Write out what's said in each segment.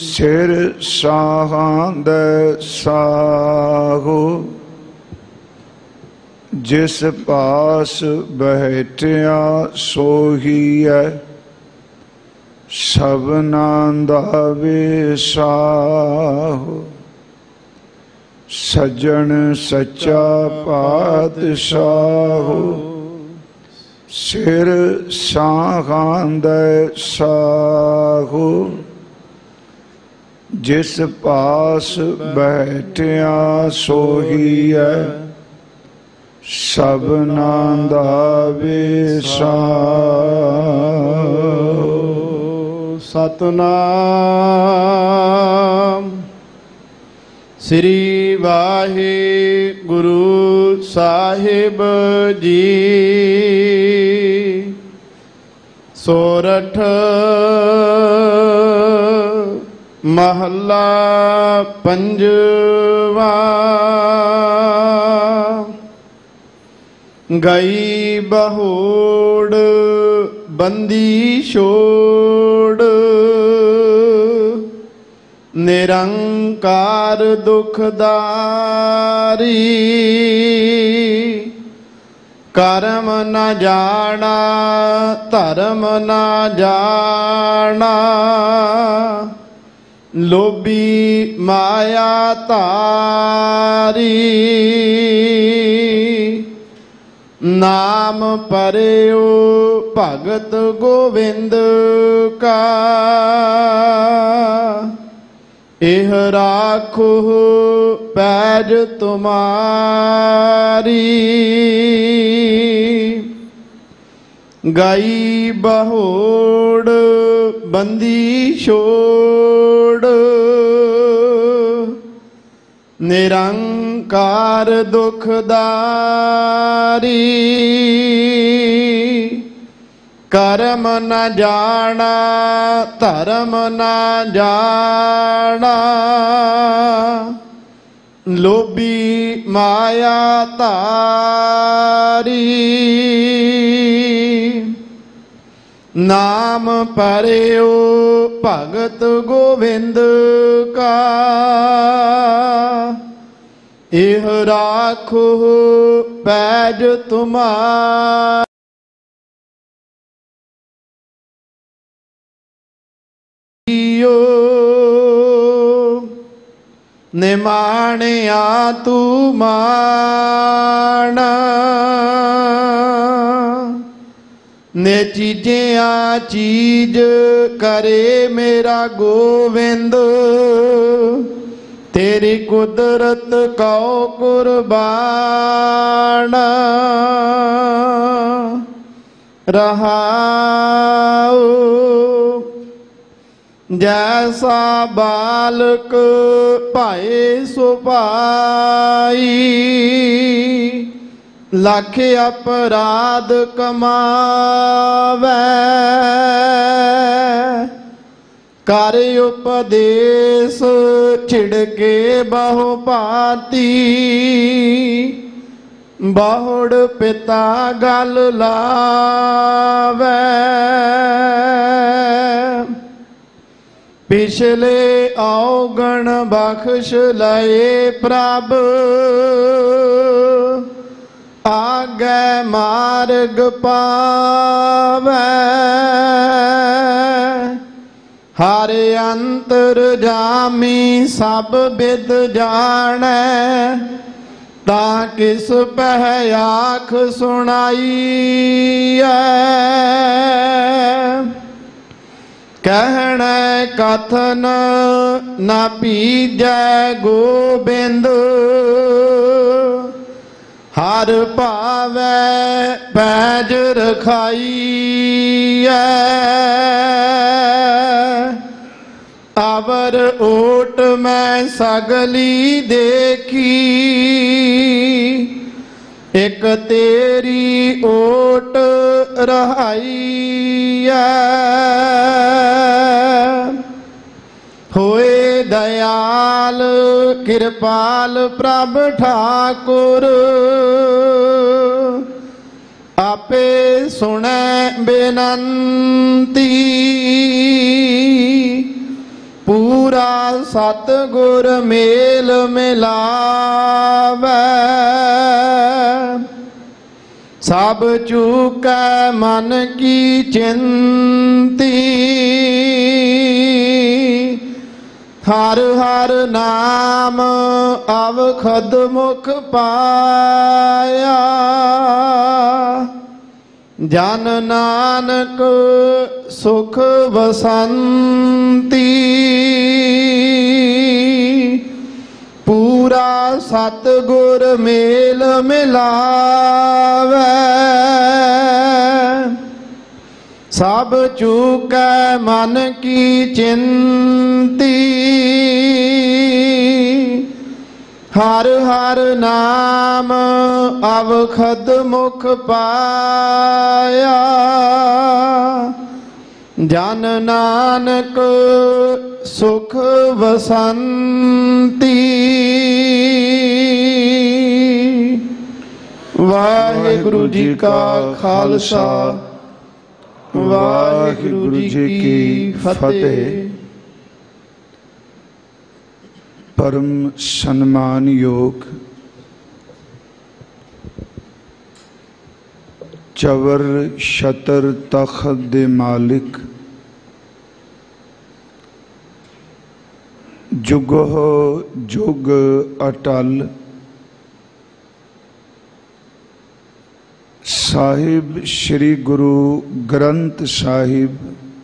सिर साहां दे साहो जिस पास बैठिया सोहीए सबनां दा विसाहो सज्जन सच्चा पातशाहो सिर साहां दे साहो जिस पास बैठिया सोहीए सबनां दा विसाहो। सतनाम श्री वाहिगुरु साहिब जी। सोरठ महला पंजवा। गई बहोड़ बंदी छोड़ निरंकार दुखदारी। कर्म न जाना धर्म न जाना लोभी माया तारी। नाम परयो भगत गोविंद का एह राखो पैज तुम्हारी। गई बहोड़ बंदी छोड़ निरंकार दुखदारी। कर्म न जाना धर्म न जाना लोभी माया तारी। नाम परयो भगत गोविंद का एह राखो पैज तुम्हारा। निमाणिया तू माना ने चीजिया चीज करे मेरा गोविंद। तेरी कुदरत को कुर्बान रहाओ। जैसा बालक पाए सो पाई लख अपराध कमावे। कर उपदेश छिड़के बहु पाती बहुड़ पिता गल लावे। पिछले औगण बख्श लए प्रभ आगे मार्ग पावे। हर अंतर जामी सब बिद जाने ता किस पह आख सुनाई। कहने कथन न पीजै गोबिंद हर पावे पैज रखाई। अवर ओट में सगली देखी एक तेरी ओट रहाई। होए दयाल कृपाल प्रभ ठाकुर आपे सुने बेनंती। पूरा सतगुर मेल मिलावै सब चूकै मन की चिंती हर हर नाम अवखद मुख पाया जन नानक सुख बसंती पूरा सतगुर मेल मिलावै सब चूकै मन की चिंती हर हर नाम अवखद मुख पाया जन नानक सुख बसंती। वाहिगुरु जी का खालसा वाहिगुरु जी की फतेह। परम सम्मान योग चवर छतर तख्त दे मालिक जुगो जुग अटल साहिब श्री गुरु ग्रंथ साहिब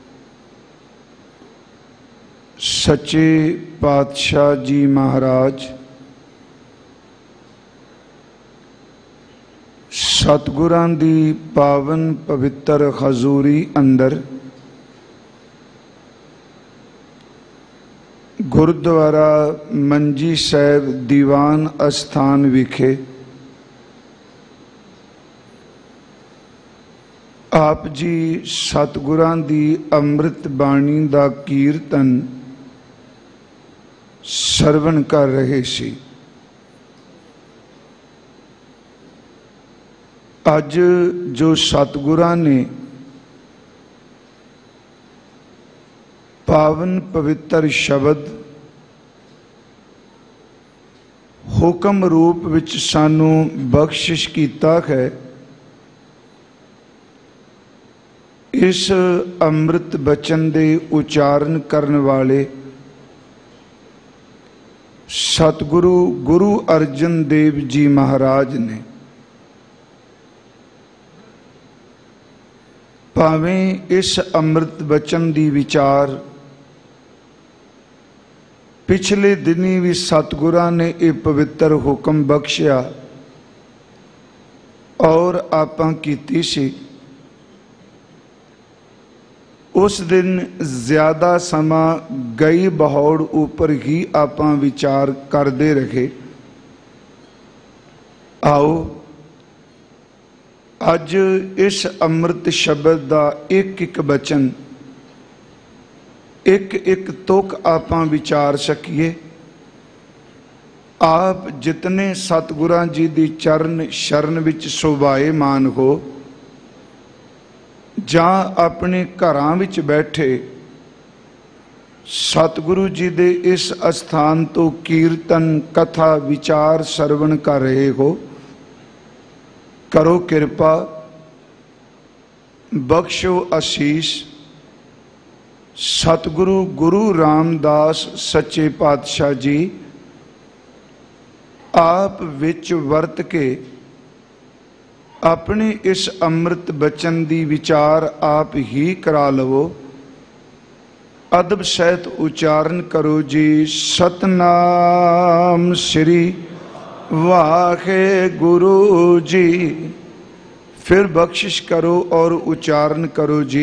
सच्चे पातशाह जी महाराज सतगुरां दी पावन पवित्र हजूरी अंदर गुरुद्वारा मंजी साहिब दीवान अस्थान विखे आप जी सतगुरां दी अमृत बाणी दा कीर्तन सरवण कर रहे सी। अज जो सतगुरां ने पावन पवित्र शब्द हुक्म रूप विच सानू बख्शिश कीता है, इस अमृत बचन दे उचारण करन वाले सतगुरु गुरु अर्जन देव जी महाराज ने भावें इस अमृत बचन दी विचार पिछले दिनी भी सतगुरां ने यह पवित्र हुक्म बख्शिया और आपां कीती सी। उस दिन ज्यादा समा गई बहौड़ ऊपर ही आपां विचार करते रहे। आओ अज इस अमृत शब्द का एक एक बचन एक एक तुक आपां विचार सकीए। आप जितने सतगुरां जी दी चरण शरण विच शोभाएमान हो जां अपने घरां विच बैठे सतगुरु जी दे इस अस्थान तो कीर्तन कथा विचार सरवण कर रहे हो, करो कृपा बख्शो आशीष। सतगुरु गुरु रामदास सच्चे पातशाह जी आप विच वर्त के अपने इस अमृत बचन दी विचार आप ही करा लवो। अदब सहित उच्चारण करो जी। सतनाम श्री वाहे गुरु जी। फिर बख्शिश करो और उच्चारण करो जी।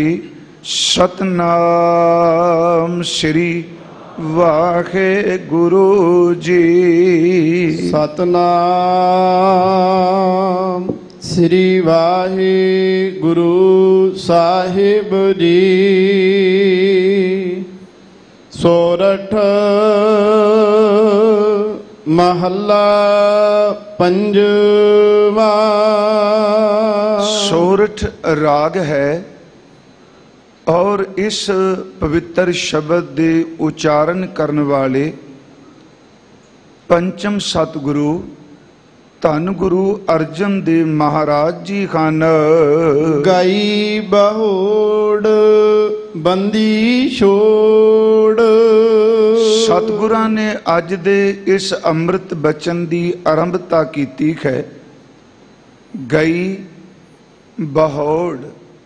सतनाम श्री वाहे गुरु जी। सतनाम श्री वाहे गुरु साहिब जी। सोरठ महला पंजवा। सोरठ राग है और इस पवित्र शब्द दे उच्चारण करने वाले पंचम सतगुरु धन गुरु अर्जन देव महाराज जी खान। गाई बहोड़ बंदी छोड़। सतगुरां ने अज दे इस अमृत बचन की आरंभता की है। गई बहोड़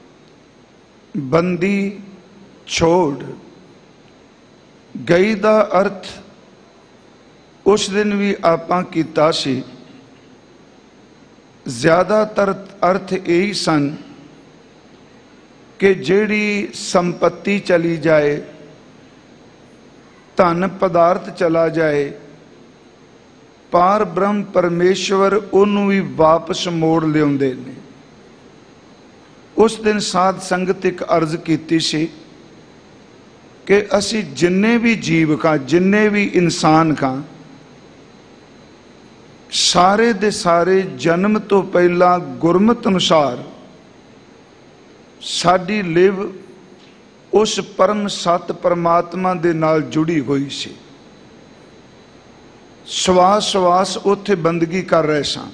बंदी छोड़। गई का अर्थ उस दिन भी आपां कीता सी। ज़्यादातर अर्थ यही सन कि जिहड़ी संपत्ति चली जाए, धन पदार्थ चला जाए, पार ब्रह्म परमेश्वर उन्होंने भी वापस मोड़ लियाउंदे ने। उस दिन साध संगत एक अर्ज की सी कि असी जिन्ने भी जीव का, जिन्ने भी इंसान का, सारे दे सारे जन्म तो पहला गुरमत अनुसार साडी लिव उस परम सत परमात्मा दे नाल जुड़ी हुई सी। श्वास श्वास उत्थे बंदगी कर रहे सन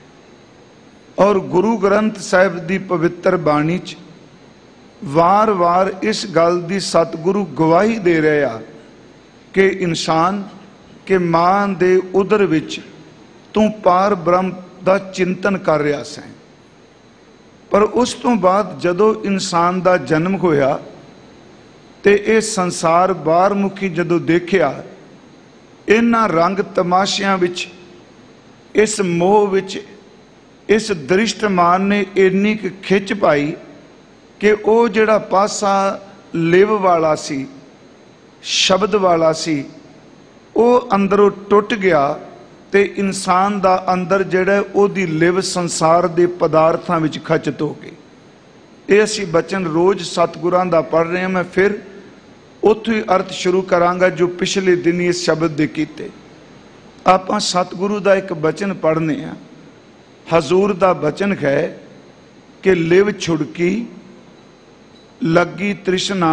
और गुरु ग्रंथ साहिब दी पवित्र बाणी च वार वार इस गल दी सतगुरु गवाही दे रहा कि इंसान के मां दे उदर विच तू पार ब्रह्म दा चिंतन कर रहा सैं। पर उस तो बाद जदों इंसान दा जन्म होया ते ये संसार बाहरमुखी जदों देखिया, इन्हां रंग तमाशियां विच, इस मोह विच, इस दृष्टमान ने इन्नी क खिच पाई कि वो जिहड़ा पासा लिव वाला सी, शब्द वाला सी, वो अंदरों टुट गया ते इंसान दा अंदर जिहड़ा ओदी लिव संसार दे पदार्थां विच खचत हो गई। ये असीं बचन रोज़ सतगुरां दा पढ़ रहे हैं। मैं फिर उत्थों ही अर्थ शुरू करांगा जो पिछले दिन इस शब्द दे कीते। आपां सतगुरु दा एक बचन पढ़ने हैं। हजूर दा बचन है कि लिव छुड़की लगी तृष्णा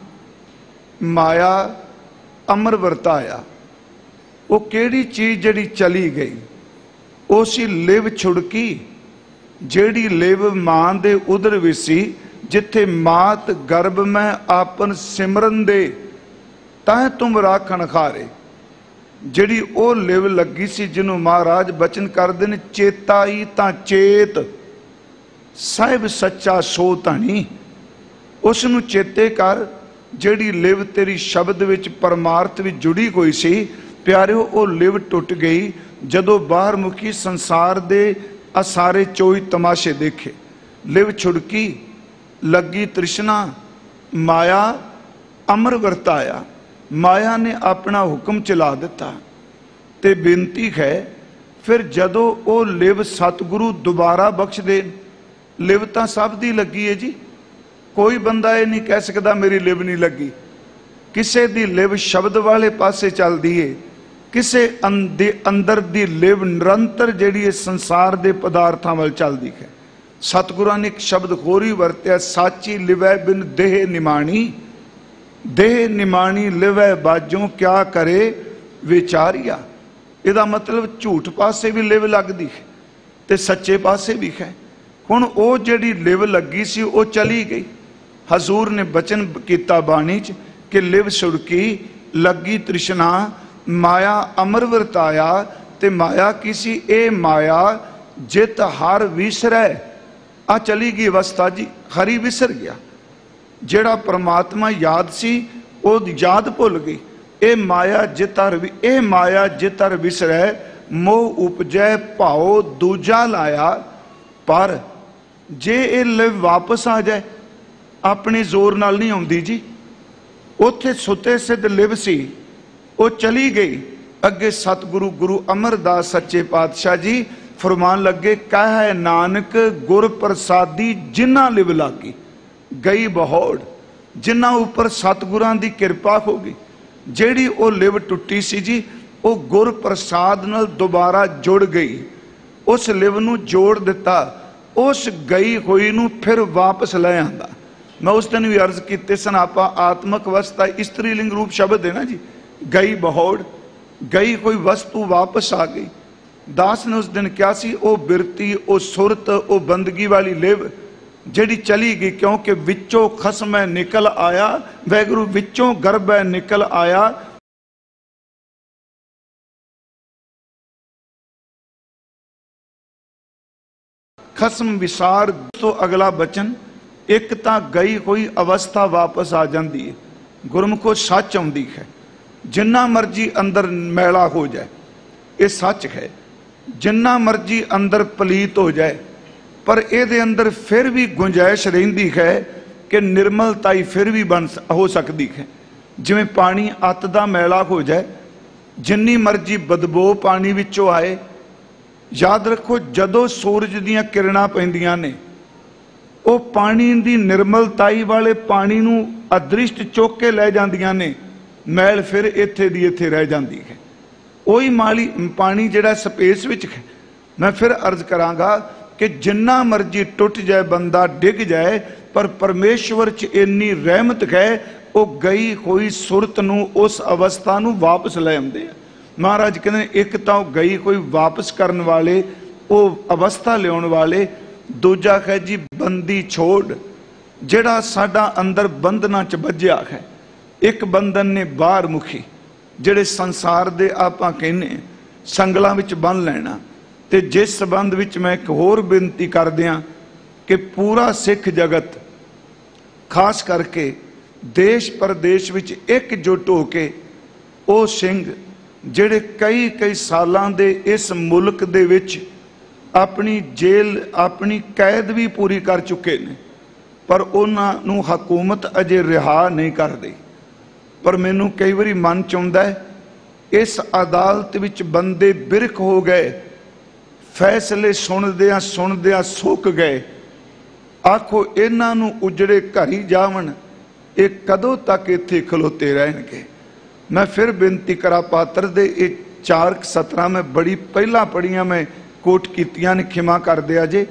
माया अमर वरताया। वो केड़ी चीज जड़ी चली गई, उसी लिव छुड़की जेड़ी लिव मां दे उदर विसी, जिथे मात गर्भ में आपन सिमरन दे तां तुम राखण खारे। जिहड़ी ओ लिव लगी सी जिन्हों महाराज बचन करदे ने, चेता ही तां चेत साहिब सच्चा सो धनी। उसनूं चेते कर जिहड़ी लिव तेरी शब्द विच परमार्थ विच जुड़ी हुई सी। प्यारिओ ओ लिव टुट गई जदों बाहर मुखी संसार दे असारे चोई तमाशे देखे। लिव छुड़की लगी तृष्णा माया अमर वरताया। माया ने अपना हुक्म चला दिता ते बेनती है फिर जदों ओ लिव सतगुरु दोबारा बख्श दे। लिव तां सब दी लगी है जी, कोई बंदा ये नहीं कह सकता मेरी लिव नहीं लगी। किसे दी लिव शब्द वाले पासे चलदी है, किसे अंदर दी लिव निरंतर जिहड़ी संसार दे पदार्थां वल चलदी है। सतगुरां ने एक शब्द होर ही वरत्या, साची लिवै बिन देह निमाणी। देह निमाणी लिवै बाजों क्या करे विचारिया। इहदा मतलब झूठ पासे भी लिव लगदी है ते सच्चे पासे भी है। हुण ओ जिहड़ी लिव लगी सी ओ चली गई। हजूर ने बचन कीता बाणी च कि लिव छुड़की लगी तृष्णा माया अमर वरताया। ते माया की सी, ए माया जित हर विसरै। आ चली गई अवस्था जी, हरी विसर गया। जेड़ा परमात्मा याद सी वो याद भुल गई। ए माया जित हर विसरै, मोह उपजै भाओ दूजा लाया। पर जे ये लिव वापस आ जाए, अपने जोर नाल नहीं आउंदी जी। उत्थे सुते सिद्ध लिव सी, वो चली गई। अगे सतगुरु गुरु अमरदास सच्चे पातशाह जी फरमान लगे, कह नानक गुर प्रसादी जिन्ना लिव लागी। गई बहोड़, जिन्ना उपर सतगुरां दी कृपा हो गई। जेड़ी वो लिव टुटी सी जी, वो गुर प्रसाद नाल दोबारा जुड़ गई। उस लिव नूं जोड़ दिता, उस गई हुई नूं फिर वापस ले आंदा। मैं उस दिन भी अर्ज किए सन, आप आत्मक अवस्था इस्त्री लिंग रूप शब्द है ना जी। गई बहौड़, गई कोई वस्तु वापस आ गई। दास ने उस दिन क्या सी, वो बिरती, वो सुरत, वो बंदगी वाली लिव ਜਿਹੜੀ चली गई, क्योंकि विचों खसम है निकल आया, वैगुरु विचों गर्भ है निकल आया। खसम विसार तो अगला बचन, एक तां गई कोई अवस्था वापस आ जाती है। गुरमुखो सच आउंदी है, जिन्ना मर्जी अंदर मैला हो जाए, ये सच है। जिन्ना मर्जी अंदर पलीत हो जाए, पर ये अंदर फिर भी गुंजाइश रहिंदी है कि निर्मलताई फिर भी हो सकती है। जिवें पानी अत दा मैला हो जाए, जिन्नी मर्जी बदबू पानी विचों आए, याद रखो जदों सूरज दीयां किरणां पैंदियां ने, वो पानी दी निर्मलताई वाले पानी नूं अदृष्ट चुक के लै जांदियां ने, मैल फिर इत्थे दी इत्थे रह जांदी है। वही माली पानी जिहड़ा स्पेस विच है। मैं फिर अर्ज करांगा कि जिन्ना मर्जी टुट जाए, बंदा डिग जाए, पर परमेश्वर च इन्नी रहमत है, वो गई कोई सुरत नूं उस अवस्था नूं वापस लै आउंदे आ। महाराज कहते एक तो गई कोई वापस करने वाले, वो अवस्था लियाउण वाले, दूजा है जी बंदी छोड़, जिहड़ा साडा अंदर बंधना च बज्जिया है। एक बंधन ने बाहर मुखी, जिहड़े संसार दे आपां कहने संगलां विच बंध लैना। ते जिस संबंध विच मैं एक होर बेनती कर दियां कि पूरा सिख जगत खास करके देश प्रदेश विच एकजुट हो के वो सिंह जिहड़े कई कई सालां दे इस मुल्क दे विच अपनी जेल अपनी कैद भी पूरी कर चुके ने, पर उन्हां नूं हकूमत अजे रिहा नहीं करदी। पर मैनूं कई वारी मन च आउंदा है, इस अदालत विच बंदे बिरख हो गए, फैसले सुनदियां सुक गए। आखो इन्हां नूं उजड़े घर ही जावन, ये कदों तक इत्थे खलोते रहणगे। मैं फिर बेनती करा पात्र दे ये 4 सतरां मैं बड़ी पहला पढ़ियां, मैं कोट कीतियां ने, खिमा कर दिया जे।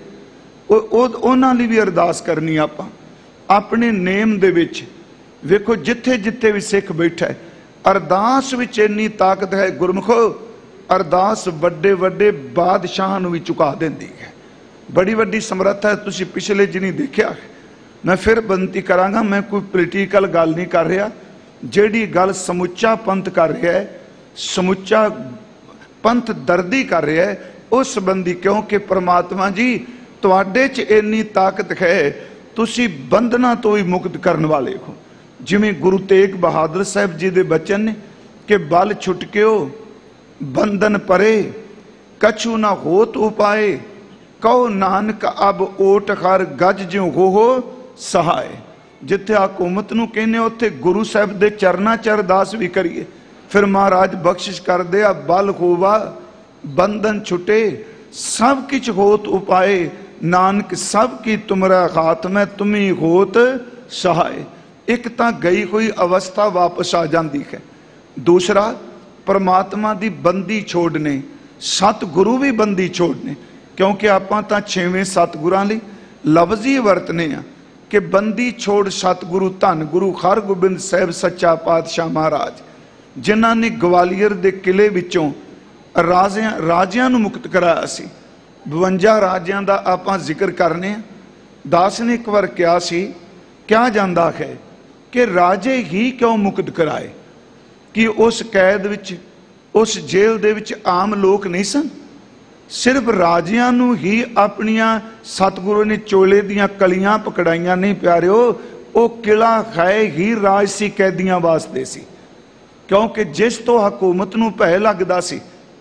उन्हां लई भी अरदास करनी आपां अपने नेम दे विच। वेखो जिथे जिथे भी सिख बैठा है, अरदास विच इन्नी ताकत है। गुरमुखो अरदास वड्डे वड्डे बादशाहां नूं भी चुका देंदी है, बड़ी वड्डी समर्थ है। तुसीं पिछले जी नहीं देखिया है। मैं फिर बेनती करांगा, मैं कोई पोलीटिकल गल नहीं कर रहा, जिहड़ी गल समुच्चा पंथ कर रहा है, समुच्चा पंथ दर्दी कर रहा है उस संबंधी, क्योंकि परमात्मा जी तुहाडे च इन्नी ताकत है, तुसीं बंधना तो ही मुक्त करने वाले हो। जिवें गुरु तेग बहादुर साहब जी दे बचन ने कि बल छुटकियो बंधन परे, कछु ना होत उपाय, कहो नानक अब ओट हर गज ज्यों हो सहाय। जिथे हुकूमत नूं कहने उत्थे गुरु साहब दे चरना च अरदास भी करिए। फिर महाराज बख्शिश कर दे, बल होवा बंधन छुटे, सब किछ होत उपाय, नानक सब की तुमरा हाथ में तुम्ही होत सहाय। एक तां गई कोई अवस्था वापस आ जाती है, दूसरा परमात्मा दी बंदी छोड़ने, सतगुरु भी बंदी छोड़ने। क्योंकि आपां तां 6वें सतगुरां लई लफ्ज़ ही वरतने आ कि बंदी छोड़ सतगुरु धन गुरु हरगोबिंद साहब सच्चा पातशाह महाराज, जिन्हां ने ग्वालियर दे किले विचों राजियां नूं मुक्त कराया सी। 52 राजियां दा आपां जिक्र करने। दास ने एक बार कहा सी, क्या जांदा है कि राजे ही क्यों मुक्त कराए, कि उस कैद विच उस जेल दे विच आम लोग नहीं सन, सिर्फ राजियां नूं ही अपनियां सतगुरु ने चोले दियां कलियां पकड़ाइयां। नहीं प्यारिओ, वो किला है ही राजसी कैदियां वास्ते सी, क्योंकि जिस तो हुकूमत नूं भय लगदा सी,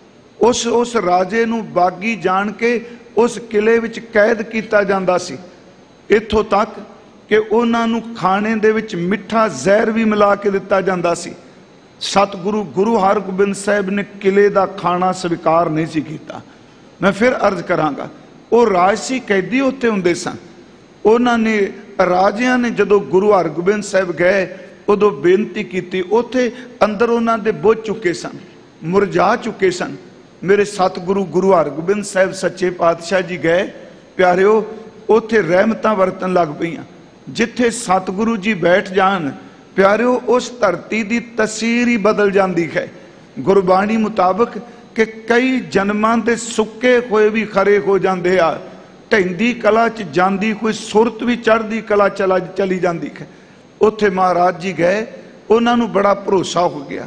उस राजे नूं बागी जान के उस किले विच कैद कीता जांदा सी। इत्थों तक कि उन्हां नूं खाने दे विच मिठा जहर भी मिला के दिता जांदा सी। सतगुरु गुरु हरगोबिंद साहब ने किले का खाना स्वीकार नहीं सी कीता। मैं फिर अर्ज करांगा, वो राजसी कैदी उत्ते हुंदे सन। उन्होंने राजियां ने जदों गुरु हरगोबिंद साहब गए उदों बेनती की, उत्थे अंदर उन्होंने दे बुझ चुके सन, मुरझा चुके सन। मेरे सतगुरु गुरु हरगोबिंद साहब सच्चे पातशाह जी गए, प्यारिओ उत्थे रहमतां वरतन लग पईआं। जिथे सतगुरु जी बैठ जान प्यारिओ उस धरती की तस्वीर ही बदल जाती है। गुरबाणी मुताबक कि कई जन्मां दे सुके होए भी खरे हो जाते आ, ढैंदी कला च जांदी कोई सुरत भी चढ़दी कला चली जाती है। उत्थे महाराज जी गए, उन्होंने बड़ा भरोसा हो गया।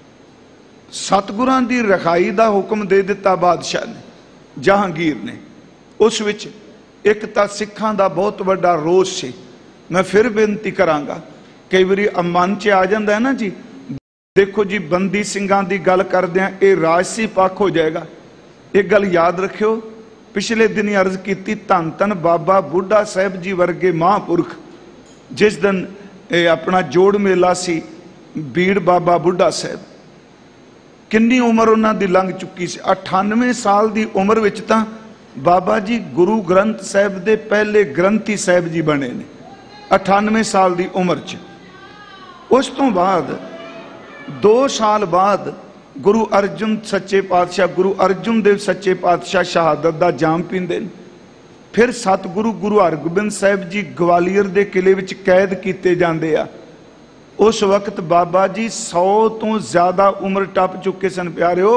सतगुरां दी रखाई का हुक्म दे दिता बादशाह ने, जहांगीर ने। उस विच एक तां सिखां दा बहुत बड़ा रोष सी। मैं फिर बेनती करांगा, कई बारी मन च आ जाता है ना जी, देखो जी बंदी ਸਿੰਘਾਂ की गल करदे ये राजसी पक्ष हो जाएगा। एक गल याद रखियो, पिछले दिन अर्ज की धन धन बाबा बुढ़ा साहब जी वर्गे महापुरख, जिस दिन अपना जोड़ मेला सी बीड़ बाबा बुढ़ा साहब, किन्नी उम्र उन्हों की लंघ चुकी सी। 98 साल की उम्र विच तां बाबा जी गुरु ग्रंथ साहब के पहले ग्रंथी साहब जी बने ने, 98 साल की उम्र च। उस तो बाद 2 साल बाद गुरु अर्जुन सच्चे पातशाह, गुरु अर्जुन देव सच्चे पातशाह शहादत का जाम पींदे ने। फिर सतगुरु गुरु हरगोबिंद साहब जी ग्वालियर के किले विच कैद किए जाते आ। उस वक्त बाबा जी 100 तो ज्यादा उम्र टप चुके सन प्यारिओ।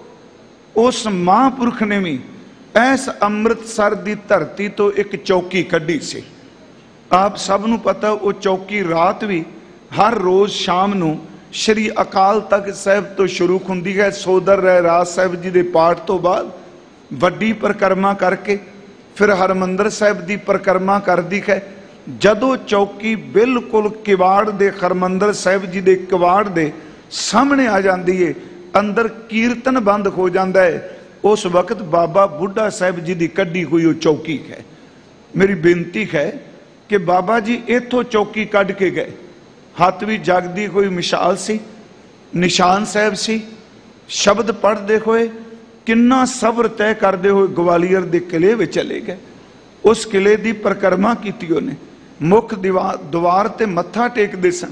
उस महापुरख ने भी इस अमृतसर की धरती तो एक चौकी कढ़ी सी। आप सबनों पता वो चौकी रात भी हर रोज शाम नूं श्री अकाल तख्त साहब तो शुरू होंदी है। सोदर रहराज साहब जी के पाठ तो बाद वड्डी परिक्रमा करके फिर हरमंदर साहब की परिक्रमा करती है। जदों चौकी बिल्कुल किवाड़ दे हरमंदर साहब जी के किवाड़ दे सामने आ जाती है, अंदर कीर्तन बंद हो जाता है, उस वक्त बाबा बुढ़ा साहब जी की कढ़ी हुई वो चौकी है। मेरी बेनती है कि बाबा जी इथों चौकी कढ़ के गए, हाथ भी जगदी हुई मिसाल सी, निशान साहब सी, शब्द पढ़ते हुए किन्ना सबर तय करते हुए ग्वालियर के किले में चले गए। उस किले की परिक्रमा की उन्हें, मुख द्वार ते मत्था टेकते सन,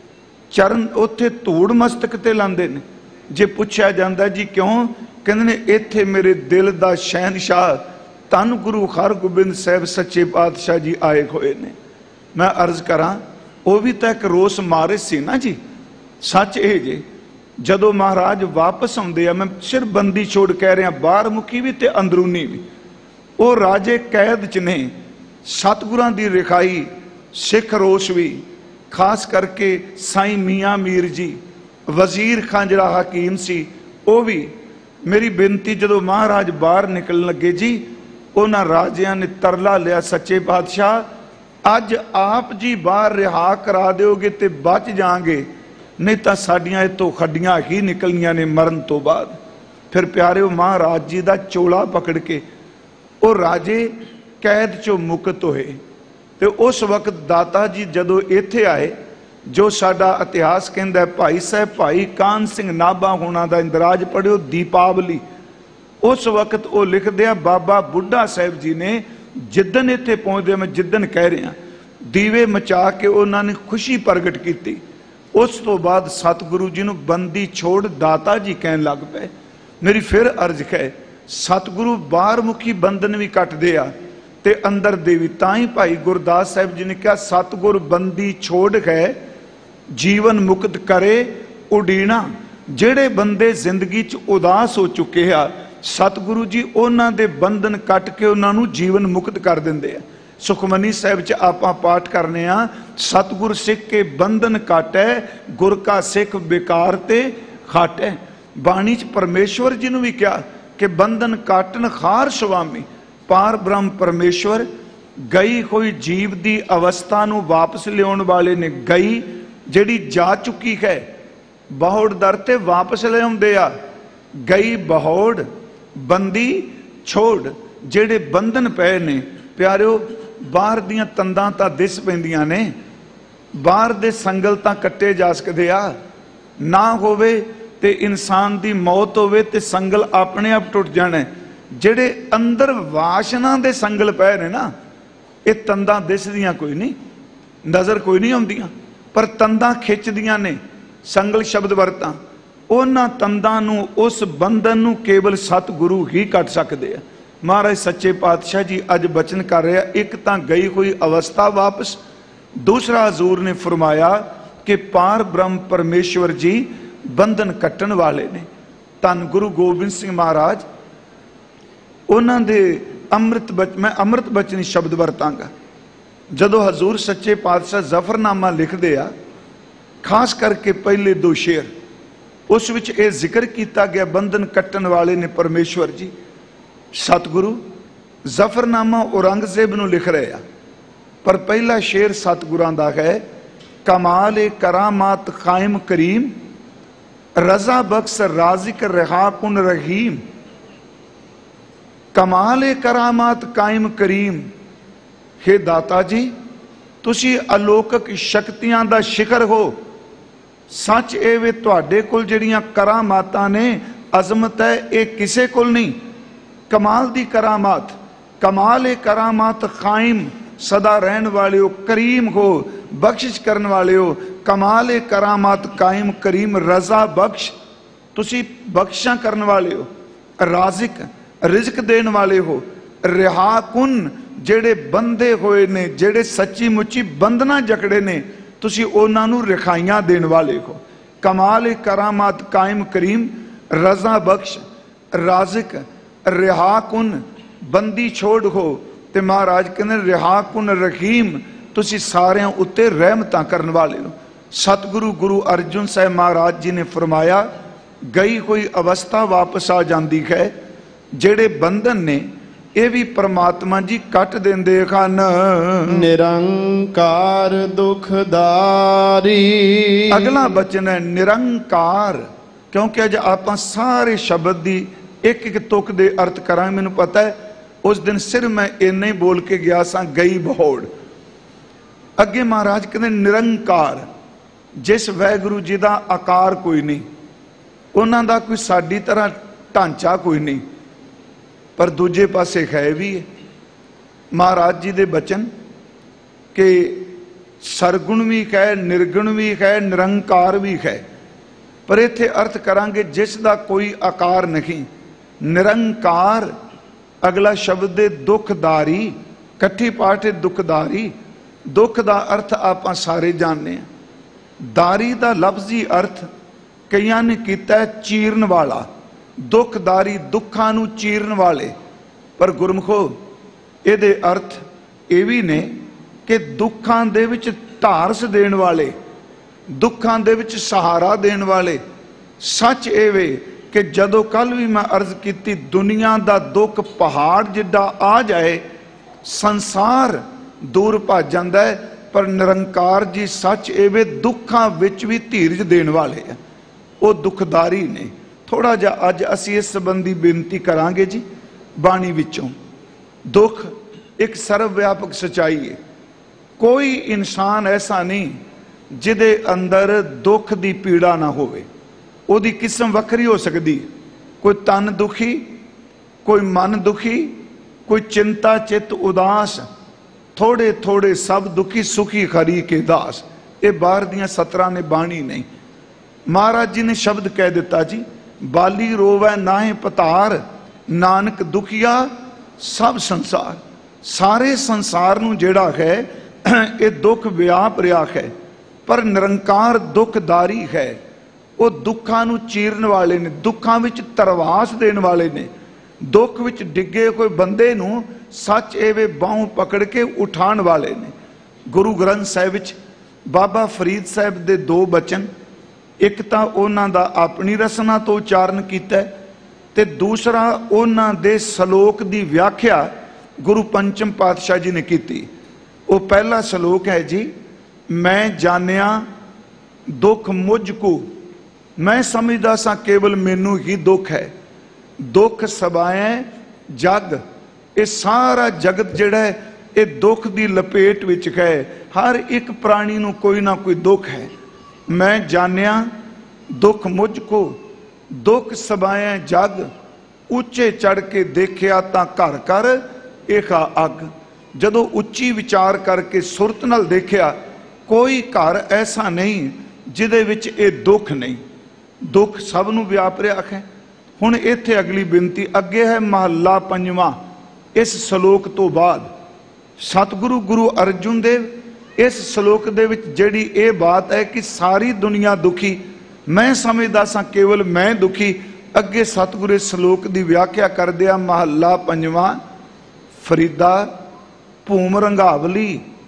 चरण उत्थे धूड़ मस्तक ते लांदे ने। जे पुछया जाता जी क्यों, कहंदे ने इत्थे मेरे दिल का शहनशाह धन गुरु हरगोबिंद साहब सच्चे पातशाह जी आए हुए ने। मैं अर्ज करा, वो भी तो एक रोस मारे सी ना जी। सच ये जे जदों महाराज वापस आउंदे आ, मैं सिर्फ बंदी छोड़ कह रहा, बाहर मुखी भी ते अंदरूनी भी, वो राजे कैद च ने। सतगुरां दी रिखाई सिख रोश भी, खास करके साईं मियाँ मीर जी, वजीर खां जिहड़ा हकीम सी, वो भी। मेरी बेनती, जदों महाराज बाहर निकलण लगे जी, उन्हां राजियां ने तरला लिया, सच्चे पातशाह अज आप जी बाहर रिहा करा दोगे तो बच जाएंगे, नहीं तो साडियां इतों खड्डियां ही निकलनियां ने मरण तो बाद। फिर प्यारे महाराज जी का चोला पकड़ के वो राजे कैद चो मुक्त होए। तो उस वक्त दाता जी जदों इत्थे आए, जो साडा इतिहास कहता है, भाई साहब भाई कान सिंह नाभा होना का इंदराज पढ़ियो दीपावली। उस वक्त वो लिखते हैं, बाबा बुढ़ा साहब जी ने जिदन इत्थे पहुंचते, मैं जिदन कह रहा, दीवे मचा के उन्होंने खुशी प्रगट की। उस तो बाद सतगुरु जी नूं बंदी छोड़ दाता जी कहन लग पे। मेरी फिर अर्ज है, सतगुरु बाहर मुखी बंधन भी कटदे आ ते अंदर दे भी। तां ही भाई गुरदास साहब जी ने कहा, सतगुर बंदी छोड़ गए जीवन मुक्त करे उडीना। जेड़े बंदे जिंदगी च उदास हो चुके आ, सतगुरु जी उन्हां दे बंधन कट के उन्होंने जीवन मुक्त कर देंदे आ। सुखमनी साहब च आपां पाठ करने आ, सतगुर सिख के बंधन काटै, गुर का सिख बेकार ते खाटै। बाणी च परमेश्वर जी ने भी कहा कि बंधन काटन खार स्वामी, पार ब्रह्म परमेश्वर गई कोई जीव की अवस्था नूं वापस लियाउण वाले ने। गई जिहड़ी जा चुकी है, बहोड़ दर ते वापस लियाउंदे आ। गई बहोड़ बंदी छोड़, जेड़े बंधन पे ने प्यारिओ, बाहर दियां तंदां तां दिस पैंदियां ने, बाहर दे संगल तां कट्टे जा सकदे आ, ना होवे ते इंसान दी मौत होवे ते संगल अपने आप टुट जाना। जेड़े अंदर वासना दे संगल पै ने ना, ये तंदां दिसदियां कोई नहीं, नज़र कोई नहीं आउंदियां, पर तंदां खिंचदियां ने। संगल शब्द वरतां, उन्हां तंदां नूं, उस बंधन नूं केवल सतगुरु ही कट सकदे आ। महाराज सच्चे पातशाह जी अज बचन कर रहे, एक तां गई हुई अवस्था वापस, दूसरा हजूर ने फरमाया कि पार ब्रह्म परमेश्वर जी बंधन कट्टन वाले ने। धन गुरु गोबिंद सिंह महाराज उन्होंने मैं अमृत बचनी शब्द वरतांगा। जदों हजूर सच्चे पातशाह जफरनामा लिखते आ, खास करके पहले दो शेर, उस विच ये जिक्र किया गया बंधन कट्टन वाले ने परमेश्वर जी। सतगुरु जफरनामा औरंगजेब नूं लिख रहे आ, पर पहला शेर सतगुरां दा है, कमाल ए करामात कायम करीम, रजा बख्श राजिक रहा कुन रहीम। कमाल ए करामात कायम करीम, हे दाता जी तुसी अलौकिक शक्तियां दा शिखर हो। सच ए वे तुहाडे कोल जिहड़ियां करामातां ने, अजमत है, ये किसे कोल नहीं। कमाल दी करामात, कमाल ए करामात कायम, सदा रहन वाले हो, करीम हो, बख्शिश करने वाले हो। कमाल ए करामात कायम करीम, रजा बख्श, तुसी बख्शा करने वाले हो। राजिक, रिजक देने वाले हो। रिहा कुन, जेड़े बंधे होए ने, जेड़े सच्ची मुच्ची बंधना जकड़े ने, तुसी उन्हां नूं रिखाइयां देने वाले हो। कमाल ए करामात कायम करीम, रजा बख्श, राजिक, रिहा कुन, बंदी छोड़ हो। ते महाराज कहते रिहा कुन रहीम, तुसी सारियां उत्ते रहमतां करने वाले हो। सतगुरु गुरु अर्जुन साहब महाराज जी ने फरमाया, गई कोई अवस्था वापस आ जाती है, जेड़े बंधन ने ये भी परमात्मा जी कट देंदे खन। निरंकार दुखदारी, अगला बचन है निरंकार, क्योंकि अज आप सारे शब्द की एक एक तुक दे अर्थ करा। मैनू पता है उस दिन सिर्फ मैं इन्ना ही बोल के गया सा, गई बहोड़। अगे महाराज कहते निरंकार, जिस वाहिगुरू जी का आकार कोई नहीं, उन्हों का कोई साडी तरह ढांचा कोई नहीं, पर दूजे पासे है भी है। महाराज जी दे बचन कि सरगुण भी है, निर्गुण भी है, निरंकार भी है, पर इत्थे अर्थ करांगे जिसका कोई आकार नहीं। निरंकार अगला शब्द है दुखदारी, कट्ठी पाठ है दुखदारी। दुख का अर्थ आप सारे जानते हैं। दारी का लफ्जी अर्थ कई ने किया है चीरन वाला, दुखदारी, दुखा नू चीरन वाले। पर गुरमुखो ये अर्थ ये भी ने कि दुखां दे विच धारस देण वाले, दुखां दे विच सहारा देण वाले। सच ये वे कि जदों कल भी मैं अर्ज की, दुनिया का दुख पहाड़ जिड्डा आ जाए, संसार दूर भज जाता है, पर निरंकार जी सच ये वे दुखां विच भी धीरज देण वाले हैं, वो दुखदारी ने। थोड़ा जा अज असी इस संबंधी बेनती करांगे जी बाणी विचों। दुख एक सर्वव्यापक सच्चाई है। कोई इंसान ऐसा नहीं जिदे अंदर दुख की पीड़ा ना होवे। ओदी किस्म वखरी हो सकती, कोई तन दुखी, कोई मन दुखी, कोई चिंता चित उदास, थोड़े थोड़े सब दुखी, सुखी खरी के दास। ये बाहर दियां 17 ने बाणी नहीं। महाराज जी ने शब्द कह दिता जी, बाली रोवै नाहे पतार, नानक दुखिया सब संसार। सारे संसार नूं जेड़ा है ये दुख व्याप रहा है, पर निरंकार दुखदारी है। वो दुखां नूं चीरन वाले ने, दुखां विच तरवास देने वाले ने। दुख विच डिगे कोई बंदे नूं सच एवे बाहों पकड़ के उठाण वाले ने। गुरु ग्रंथ साहिब विच बाबा फरीद साहब दे 2 बचन, एक तो उन्हां दा अपनी रसना तो उच्चारण कीता है, ते दूसरा उन्हां दे सलोक दी व्याख्या गुरु पंचम पातशाह जी ने की। वो पहला सलोक है जी, मैं जानिया दुख मुझको, मैं समझदा सा केवल मैनू ही दुख है। दुख सबाए जग, ये सारा जगत जिहड़ा है ये दुख की लपेट विच है। हर एक प्राणी नूं कोई ना कोई दुख है। मैं जानिया दुख मुझको, दुख सबाए जग, उच्चे चढ़ के देखिया तां घर कर एखा अग। जदों उच्ची विचार करके सुरत नाल देखिया, कोई घर ऐसा नहीं जिदे विच ये दुख नहीं। दुख सब नूं व्याप रहा है। हुण इत्थे अगली बेनती अगे है, महला 5वां। इस सलोक तो बाद सतगुरु गुरु अर्जुन देव इस श्लोक दे विच जिहड़ी ये बात है कि सारी दुनिया दुखी, मैं समझदा सां केवल मैं दुखी। अगे सतगुरु इस श्लोक की व्याख्या करदे आ, महला पंजवां, फरीदा भूम रंगावली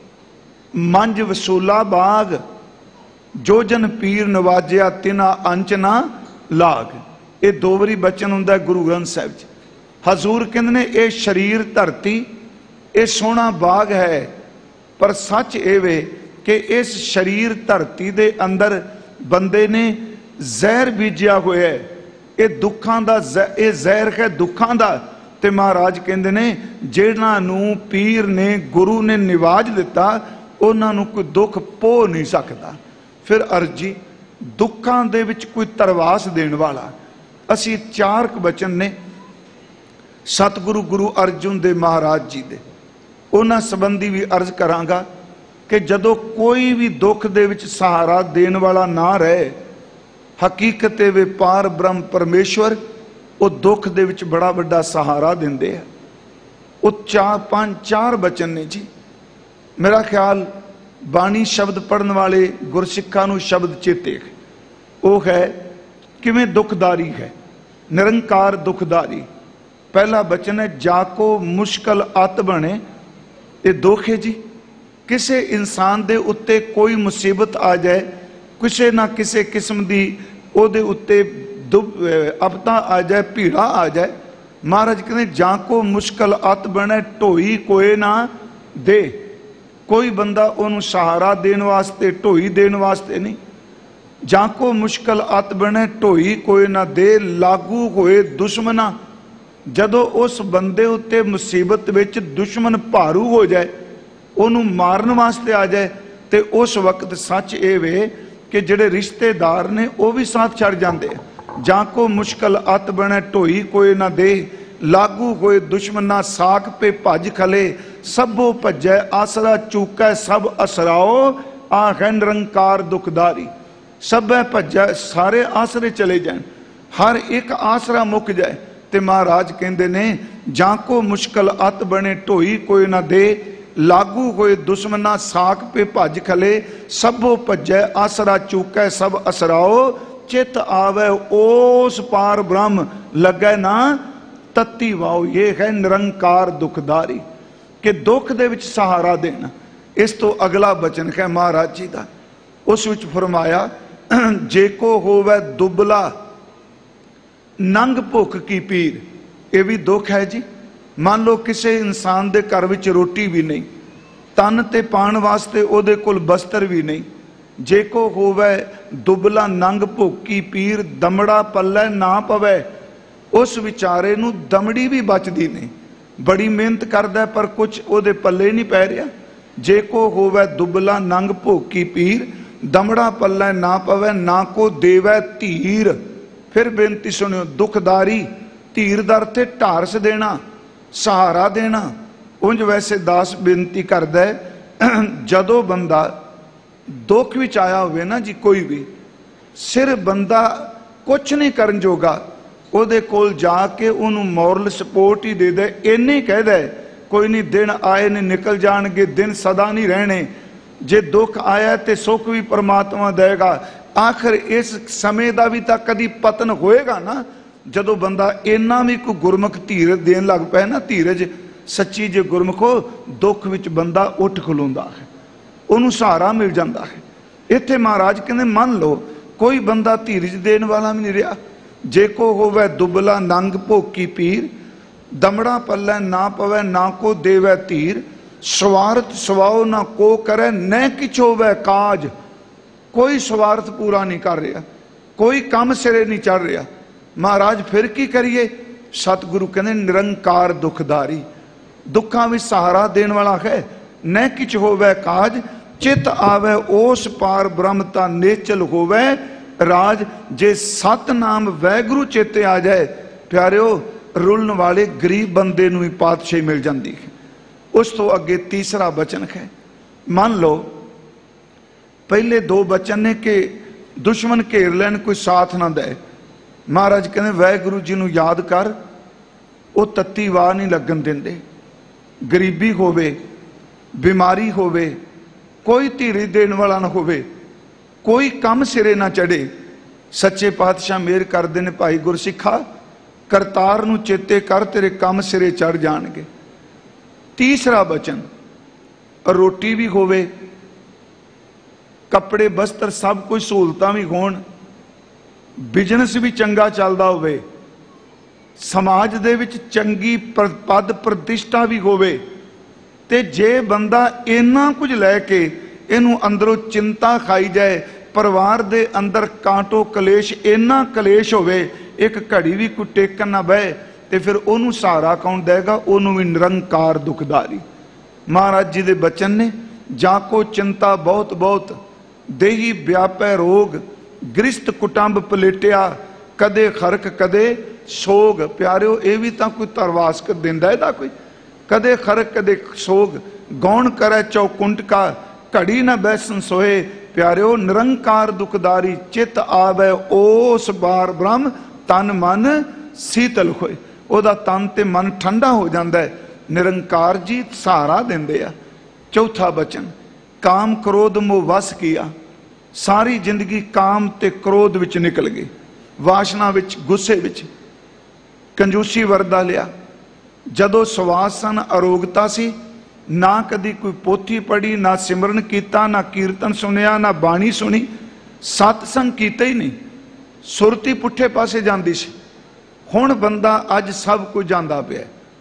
मंज वसूला बाग, जो जन पीर नवाजिया तिना अंच ना लाग। ये दो बारी बचन हुंदा गुरु ग्रंथ साहिब च। हजूर कहंदे ने ये शरीर धरती ये सोहना बाग है, पर सच ये वे कि इस शरीर धरती दे अंदर बंदे ने जहर बीजिया हुआ है। ये दुखां दा ये जहर है दुखां दा। ते महाराज कहंदे ने जिन्हां नूं पीर ने गुरु ने निवाज दिता उन्हां नूं कोई दुख पो नहीं सकता। फिर अर्जी दुखां दे विच कोई तरवास देण वाला। असी चार बचन ने सतगुरु गुरु अर्जुन दे महाराज जी दे, उन्हां संबंधी भी अर्ज करांगा कि जदों कोई भी दुख दे विच सहारा देण वाला ना रहे, हकीकत वे पार ब्रह्म परमेश्वर वो दुख दे विच बड़ा बड़ा सहारा दिंदे है। वो चार बचन ने जी। मेरा ख्याल बाणी शब्द पढ़न वाले गुरसिखां नूं शब्द चेते वो है किवें दुखदारी है, निरंकार दुखदारी। पहला बचन है जाको मुश्किल अत बने। ये दुख है जी, किसी इंसान दे उत्ते कोई मुसीबत आ जाए, किसी ना किसी किस्म की ओदे उत्ते आपदा आ जाए, भीड़ा आ जाए, महाराज कहते जाको मुश्किल अत बने ढोई कोई ना दे। कोई बंदा उन्होंने सहारा देने वास्ते ढोई देने वास्ते नहीं। जाको मुश्किल अत बने ढोई कोई ना दे, लागू होए दुश्मना। जदों उस बंदे उत्ते मुसीबत विच दुश्मन भारू हो जाए, उन्होंने मारन वास्ते आ जाए, तो उस वक्त सच ये वे कि जिहड़े रिश्तेदार ने वो भी साथ छड़ जाते। जाको मुश्किल अत बने ढोई कोई ना दे, लागू होए दुश्मना साख पे भज खले, सबो भजै आसरा चूकै सब असराओ, आखै निरंकार दुखदारी। सब भजै सारे आसरे चले जाए, हर एक आसरा मुक जाए। ते महाराज कहंदे ने जाको मुश्किल अत बने ढोई कोई ना दे, लागू होए दुश्मना साख पे भज खले, सबो भजै आसरा चूकै सब असराओ, चित आवे ओस पार ब्रह्म लगे ना तत्ती वाओ। ये है निरंकार दुखदारी कि दुख दे विच सहारा देना। इस तो अगला बचन है महाराज जी का, उस विच फरमाया जेको होवे दुबला नंग भुख की पीर। ये भी दुख है जी। मान लो किसी इंसान दे घर विच रोटी भी नहीं, तन ते पाण वास्ते ओदे कोल बस्तर भी नहीं। जेको होवे दुबला नंग भुख की पीर, दमड़ा पल्ले ना पवे। उस विचारे नूं दमड़ी भी बचदी नहीं, बड़ी मेहनत करदा पर कुछ ओदे पल्ले नहीं पै रहा। जेको होवे दुबला नंग भुख की पीर, दमड़ा पल्ले ना पवे, ना को देवै धीर। फिर बेनती सुनियो, दुखदारी धीर दर ते ढारस देना, सहारा देना। उंज वैसे दास बेनती करदा है जदों बंदा दुख विच आया होवे ना जी, कोई भी सिर बंदा कुछ नहीं करन जोगा, ਉਹਦੇ ਕੋਲ ਜਾ ਕੇ ਉਹਨੂੰ ਮੋਰਲ ਸਪੋਰਟ ਹੀ ਦੇ ਦੇ, ਇੰਨੇ ਕਹਿ ਦੇ ਕੋਈ ਨਹੀਂ ਦਿਨ ਆਏ ਨੇ ਨਿਕਲ ਜਾਣਗੇ, ਦਿਨ ਸਦਾ ਨਹੀਂ ਰਹਿਣੇ। ਜੇ ਦੁੱਖ ਆਇਆ ਤੇ ਸੁੱਖ ਵੀ परमात्मा देगा। आखिर इस समय का भी तो कभी पतन होएगा ना, जदों बंदा इन्ना भी कोई गुरमुख धीरज देन लग पे ना, धीरज सच्ची जे गुरमुख हो, दुख विच बंदा उठ खलोंदा है, उन्होंने सहारा मिल जाता है। इत्थे महाराज कहते मान लो कोई बंदा धीरज देन वाला भी नहीं रहा। जेको होवे दुबला नंग भोकी पीर, दमड़ा पल्ले ना पवे, ना को देवे धीर। स्वार्थ स्वाओ ना को करे, न किछ होवे काज। कोई स्वार्थ पूरा नहीं कर रहा, कोई काम सिरे नहीं चढ़ रहा। महाराज फिर की करिए? सतगुरु कहने निरंकार दुखदारी, दुखा भी सहारा देने वाला है। न किछ होवे काज, चित आवे ओस पार ब्रह्मता नेचल होवे राज। जे सत नाम वैगुरु चेते आ जाए, प्यारिओ रुलन वाले गरीब बंदे नूं ही पातशाही मिल जाती है। उस तो अगे तीसरा वचन है। मान लो पहले दो वचन ने कि दुश्मन घेर लैन कोई साथ ना दे, महाराज कहते वाहगुरु जी नूं याद कर, वो तत्ती वाह नहीं लगन देंदे। गरीबी होवे, बीमारी होवे, कोई धीरे देण वाला ना होवे, कोई कम सिरे ना चढ़े। सच्चे पातशाह मेहर करदे ने भाई गुरसिखा, करतार नूं चेते कर, तेरे कम सिरे चढ़ जाणगे। तीसरा बचन, रोटी भी होवे, कपड़े वस्त्र सब कुछ सहूलतां भी होण, बिजनेस भी चंगा चलदा होवे, समाज दे विच चंगी पद प्रतिष्ठा भी होवे, ते जे बंदा इन्ना कुछ लैके इनू अंदरों चिंता खाई जाए, परिवार दे अंदर कांटो कलेश, इन्ना कलेश होवे, एक घड़ी भी कोई टेकन ना बहे, ते फिर ओनू सहारा कौन देगा? ओनू भी निरंकार दुखदारी। महाराज जी दे बचन ने, जाको चिंता बहुत बहुत, देही व्यापै रोग, गृहस्थ कुटुंब पलेटिया, कदे खरक कदे सोग। प्यारिओ ये भी तो कोई तरवासक दिंदा है कोई, कदे खरक कदे सोग, गौण करे चौकुंट का, घड़ी न बैसन सोए। प्यारिओ निरंकार दुखदारी, चित आवे ओस बार ब्रह्म, तन मन शीतल होए। ओदा तन ते मन ठंडा हो जाता है। निरंकार जी सहारा देंदे आ। चौथा बचन, काम क्रोध मोह वस किया, सारी जिंदगी काम ते क्रोध विच निकल गई, वासना विच, गुस्से विच, कंजूसी वरदा लिया। जदों सवास सन, अरोगता सी, ना कदी कोई पोथी पढ़ी, ना सिमरन किया, ना कीर्तन सुनिया, ना बाणी सुनी, सतसंग कीता ही नहीं, सुरती पुठे पासे जाती सी। हुण बंदा अज सब कुछ जांदा पिया,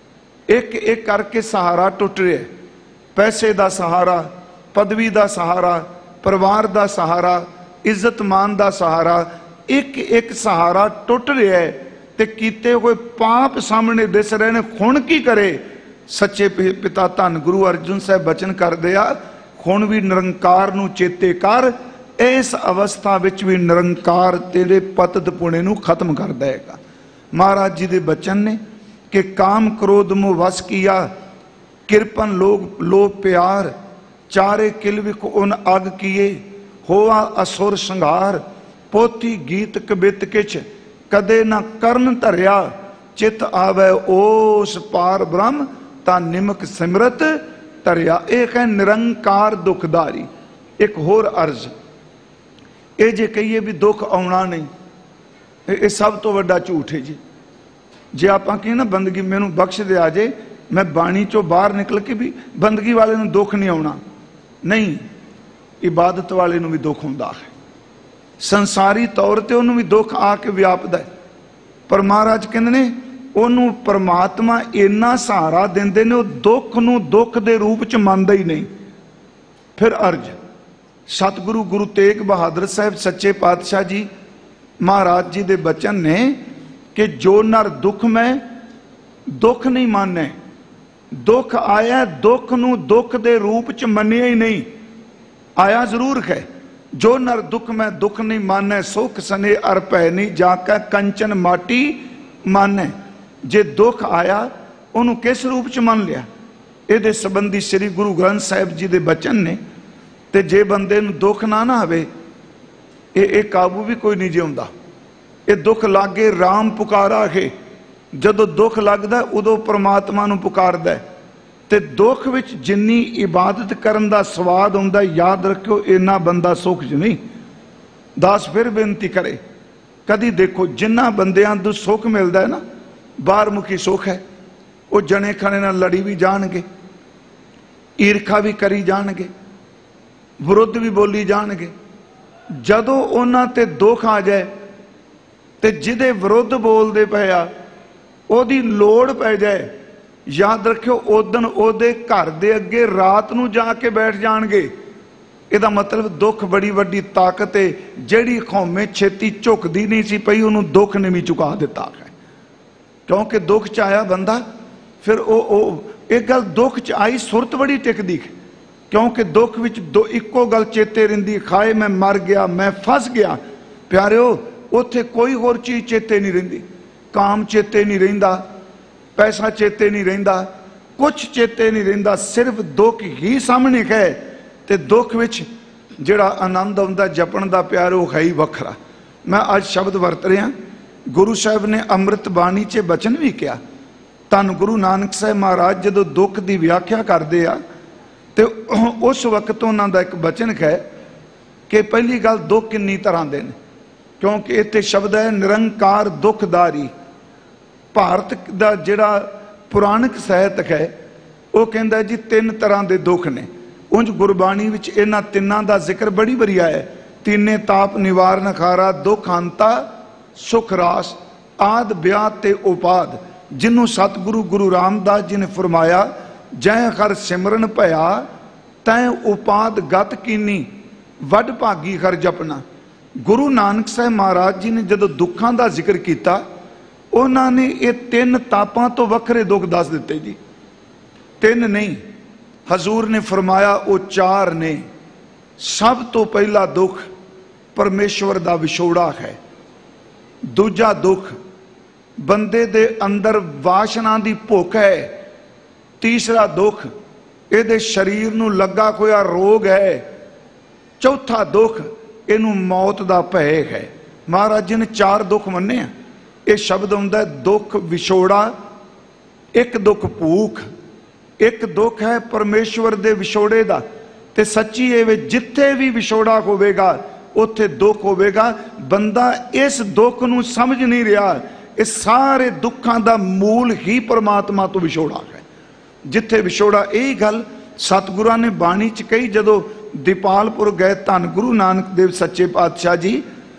एक एक करके सहारा टुट रहा है। पैसे का सहारा, पदवी का सहारा, परिवार का सहारा, इज्जत मान का सहारा, एक एक सहारा टुट रहा है, ते कीते हुए पाप सामने दिस रहे ने। हुण की करे? सच्चे पिता धन गुरु अर्जन साहब बचन कर दिया, हुण भी निरंकार नूं चेते कर, इस अवस्था विच भी निरंकार तेरे पतत पुणे नूं खत्म कर देगा। महाराज जी दे बचन ने कि काम क्रोध मोह वस किया, किरपन लोग लोभ प्यार, चारे किल विख उन अग किए, होआ असुर संघार, पोथी गीत कबित किछ, कदे न करन धरिया, चित आवे ओस पार ब्रह्म, ता निमक सिमरत धरिया। एक है निरंकार दुखदारी। एक होर अर्ज, ये जे कहिए भी दुख आना नहीं, ये सब तो वड्डा झूठ है जी। जे आपां कहिए ना बंदगी मैनू बख्श दे आ जे, मैं बाणी चो बाहर निकल के भी बंदगी वाले नूं दुख नहीं आना, नहीं, इबादत वाले नूं भी दुख आउंदा है। संसारी तौर पर उन्होंने भी दुख आके व्यापदा है, पर महाराज कहते ने उन्होंने परमात्मा इन्ना सहारा देंदे ने, दुख नूं दुख दे रूप च मनदा ही नहीं। फिर अर्ज, सतगुरु गुरु तेग बहादुर साहब सच्चे पातशाह जी महाराज जी दे बचन ने कि जो नर दुख में दुख नहीं माने, दुख आया दुख नूं दुख दे रूप च मनिया ही नहीं, आया जरूर है। जो नर दुख में दुख नहीं माने, सुख सने अर भै नहीं, जाके कंचन माटी माने। जे दुख आया उन्होंने किस रूप च मन लिया? ये संबंधी श्री गुरु ग्रंथ साहिब जी के बचन ने। ते जे बंदे नूं दुख ना आवे, ये काबू भी कोई नहीं जिउंदा। ये दुख लागे राम पुकारा है, जदों दुख लगदा उदों परमात्मा नूं पुकारदा है। ते दुख विच जिन्नी इबादत करन दा स्वाद हुंदा, याद रखियो इन्ना बंदा सुख च नहीं। दास फिर बेनती करे, कदी देखो जिन्ना बंदियां नूं सुख मिलदा है ना, बाहरमुखी सुख है, वो जने खने नाल लड़ी भी जाणगे, ईरखा भी करी जाणगे, विरुद्ध भी बोली जाणगे। जदों उन्हां ते दुख आ जाए ते जिहदे विरुद्ध बोलदे पए आ ओदी लोड़ पै जाए, याद रखियो उदन ओदे घर दे अगे रात नूं जाके बैठ जाणगे। इहदा मतलब दुख बड़ी वड्डी ताकत है, जिहड़ी खौमे छेती झुकदी नहीं सी पई, उहनूं दुख ने भी झुका दिता है। क्योंकि दुख च आया बंदा, फिर एक गल दुख च आई सुरत बड़ी टिकदी है। क्योंकि दुख विच इक्को गल चेते रहिंदी, खाए मैं मर गया, मैं फस गया। प्यारिओ उत्थे कोई होर चीज़ चेते नहीं रहिंदी, काम चेते नहीं रहिंदा, पैसा चेते नहीं रहिंदा, कुछ चेते नहीं रहिंदा, सिर्फ दुख ही सामने है। ते दुख विच जिहड़ा आनंद आउंदा जपण दा प्यारो है ही वखरा। मैं अज शब्द वरत रहा, गुरु साहब ने अमृत बाणी च बचन भी किया। धन गुरु नानक साहब महाराज जदों दुख की व्याख्या करते आ तो उस वक्त उन्होंने एक बचन है कि पहली गल दुख किन्नी तरह के ने, क्योंकि इत्थे शब्द है निरंकार दुखदारी। भारत का जिहड़ा पुराणिक साहित्य है वो कहता है जी तीन तरह के दुख ने। उंज गुरबाणी विच इन्हां तिन्नां दा जिक्र बड़ी बारी आया। तीने ताप निवारण खारा, दुख अंता सुख रास, आद ब्याह ते उपाद। जिन्हों सतगुरु गुरु रामदास जी ने फरमाया जै हर सिमरन भया तै उपाद गत कीनी, वड भागी हर जपना। गुरु नानक साहब महाराज जी ने जदों दुखों का जिक्र किया उन्होंने ये तीन तापां तो वखरे दुख दस दिते जी। तीन नहीं, हजूर ने फरमाया वो चार ने। सब तो पहला दुख परमेश्वर का विछोड़ा है। दूजा दुख बंदे दे अंदर वासना की भुख है। तीसरा दुख ये शरीर नूं लगा होया रोग है। चौथा दुख इनू मौत का भय है। महाराज जी ने चार दुख मन्ने। ये शब्द आउंदा है दुख विछोड़ा, एक दुख भूख, एक दुख है परमेश्वर दे विछोड़े का। ते सच्ची ये जिथे भी विछोड़ा होवेगा उत्थे दुख होवेगा। बंदा इस दुख नूं समझ नहीं रहा। इस सारे दुखों का मूल ही परमात्मा तो विछोड़ा है। जिथे विछोड़ा, यही गल सतगुरां ने बाणी च कही। जदों दीपालपुर गए धन गुरु नानक देव सच्चे पातशाह जी,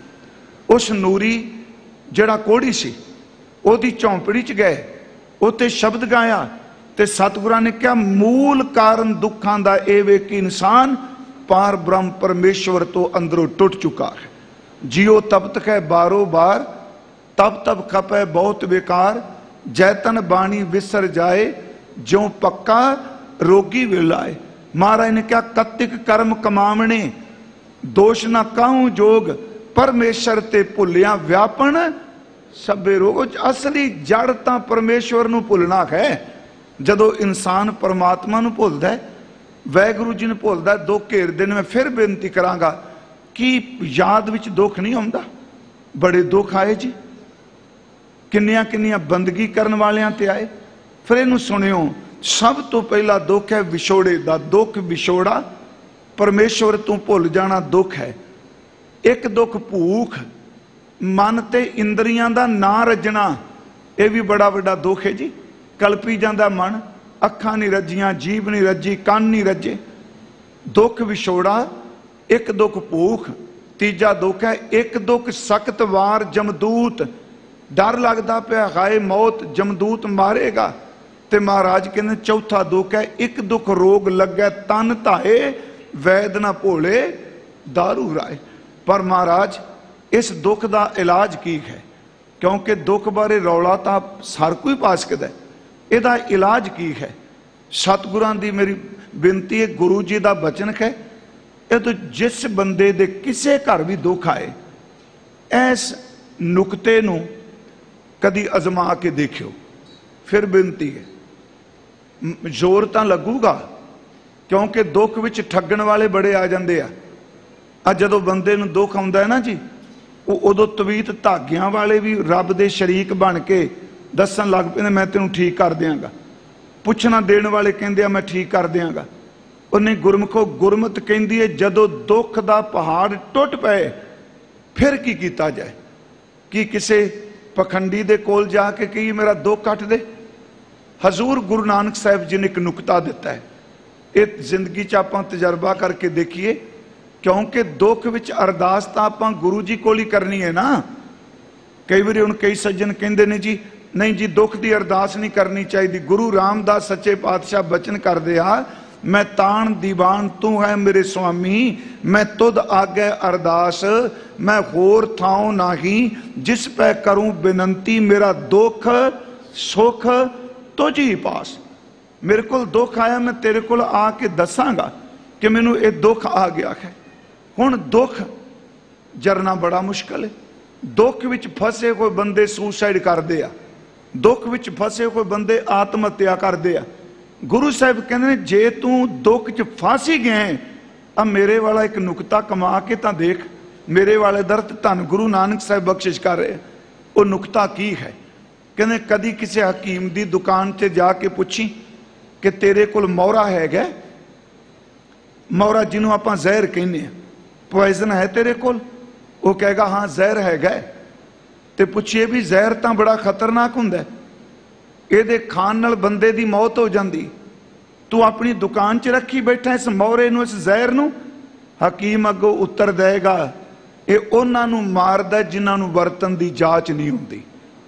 उस नूरी जड़ा कोड़ी सी ओदी झोंपड़ी च गए, उत्ते शब्द गाया ते सतगुरां ने कहा मूल कारण दुखों का यह वे कि इंसान पार ब्रह्म परमेश्वर तो अंदरों टुट चुका है। जियो तब तक है बारो बार, तब तब खपे बहुत बेकार। जैतन बाणी विसर जाए, ज्यों पक्का रोगी विलाए। महाराज ने क्या कत्तिक कर्म कमावने, दोष ना काहूं जोग, परमेश्वर ते भुलिया व्यापन सबे रोग। असली जड़ तां परमेश्वर नूं भुलना है। जदों इंसान परमात्मा नूं भुलदा है, वाहिगुरू जी नूं भुलदा है, दुख घेरदे ने। मैं फिर बेनती करांगा कि याद विच दुख नहीं आउंदा। बड़े दुख आए जी, किन्नियां किन्नियां बंदगी करन वालियां ते आए। फिर इहनूं सुनियो, सब तो पहला दुख है विछोड़े का। दुख विछोड़ा, परमेश्वर तू भुल जाना दुख है। एक दुख भूख, मन ते इंद्रियां दा ना रजना, यह भी बड़ा बड़ा दुख है जी। कल्पी जांदा मन, अखां नहीं रजियां, जीभ नहीं रजी, कान नहीं रजे। दुख विछोड़ा, एक दुख भूख। तीजा दुख है एक दुख सख्त वार जमदूत, डर लगता पिया हाय मौत जमदूत मारेगा। ते महाराज कहते चौथा दुख है एक दुख रोग लगे तन धाए, वैद ना भोले दारू राए। पर महाराज इस दुख का इलाज की है? क्योंकि दुख बारे रौला तो हर कोई पा सकता है, इसका इलाज की है? सतगुरां दी मेरी बेनती है, गुरु जी का बचन है, ये तो जिस बंदे दे किसे घर भी दुख आए, इस नुकते नूं कदी अजमा के देखियो। फिर बेनती है, जोर तो लगूगा, क्योंकि दुख विच ठगण वाले बड़े आ जाते हैं। जदों बंदे नूं दुख आउंदा है ना जी, उदों तवीत धागियां वाले भी रब दे शरीक बन के दसन लग पे मैं तेनों ठीक कर देंगा। पुछना देने वाले कहंदे मैं ठीक कर देंगा। उन्हें गुरमुखो गुरमत कहती है जदों दुख का पहाड़ टुट पे फिर की किया जाए? कि किसी पखंडी दे कोल जाके कही मेरा दुख कट दे? हजूर गुरु नानक साहब जी ने एक नुकता दिता है, ये जिंदगी च आपां तजर्बा करके देखिए। क्योंकि दुख विच अरदास तो आपां गुरु जी कोल ही करनी है ना। कई बार हुण कई सज्जन कहंदे ने जी नहीं जी दुख की अरदास नहीं करनी चाहिए। गुरु रामदास सच्चे पातशाह बचन करदे आ, मैं तान दीवान तू है मेरे स्वामी, मैं तुद आगे अरदास, मैं होर थाओ नाही, जिस पे करूं बिनंती, मेरा दुख सुख तुझ ही पास। मेरे को दुख आया, मैं तेरे को आके दसांगा कि मैनू ये दुख आ गया है। हुण दुख जरना बड़ा मुश्किल है। दुख विच फसे कोई बंदे सुसाइड करते आ, दुख विच फसे कोई बंदे आत्म हत्या करते आ। गुरु साहब कहते हैं जे तू दुख च फस ही गए, अब मेरे वाला एक नुकता कमा के तो देख। मेरे वाले दर्द धन गुरु नानक साहब बख्शिश कर रहे। वो नुकता की है? कहते कदी किसी हकीम की दुकान से जाके पूछी कि तेरे को मोहरा है गया? ਮੌਰਾ ਜਿਹਨੂੰ ਆਪਾਂ ਜ਼ਹਿਰ ਕਹਿੰਦੇ ਆ, ਪੋਇਜ਼ਨ ਹੈ ਤੇਰੇ ਕੋਲ? ਉਹ ਕਹੇਗਾ ਹਾਂ ਜ਼ਹਿਰ ਹੈਗਾ। ਤੇ ਪੁੱਛੀਏ ਵੀ ਜ਼ਹਿਰ ਤਾਂ ਬੜਾ ਖਤਰਨਾਕ ਹੁੰਦਾ, ਇਹਦੇ ਖਾਣ ਨਾਲ ਬੰਦੇ ਦੀ ਮੌਤ ਹੋ ਜਾਂਦੀ, ਤੂੰ ਆਪਣੀ ਦੁਕਾਨ 'ਚ ਰੱਖੀ ਬੈਠਾ ਇਸ ਮੌਰੇ ਨੂੰ, ਇਸ ਜ਼ਹਿਰ ਨੂੰ? ਹਕੀਮ ਅੱਗੋਂ ਉੱਤਰ ਦੇਗਾ, ਇਹ ਉਹਨਾਂ ਨੂੰ ਮਾਰਦਾ ਜਿਨ੍ਹਾਂ ਨੂੰ ਵਰਤਨ ਦੀ ਜਾਂਚ ਨਹੀਂ ਹੁੰਦੀ।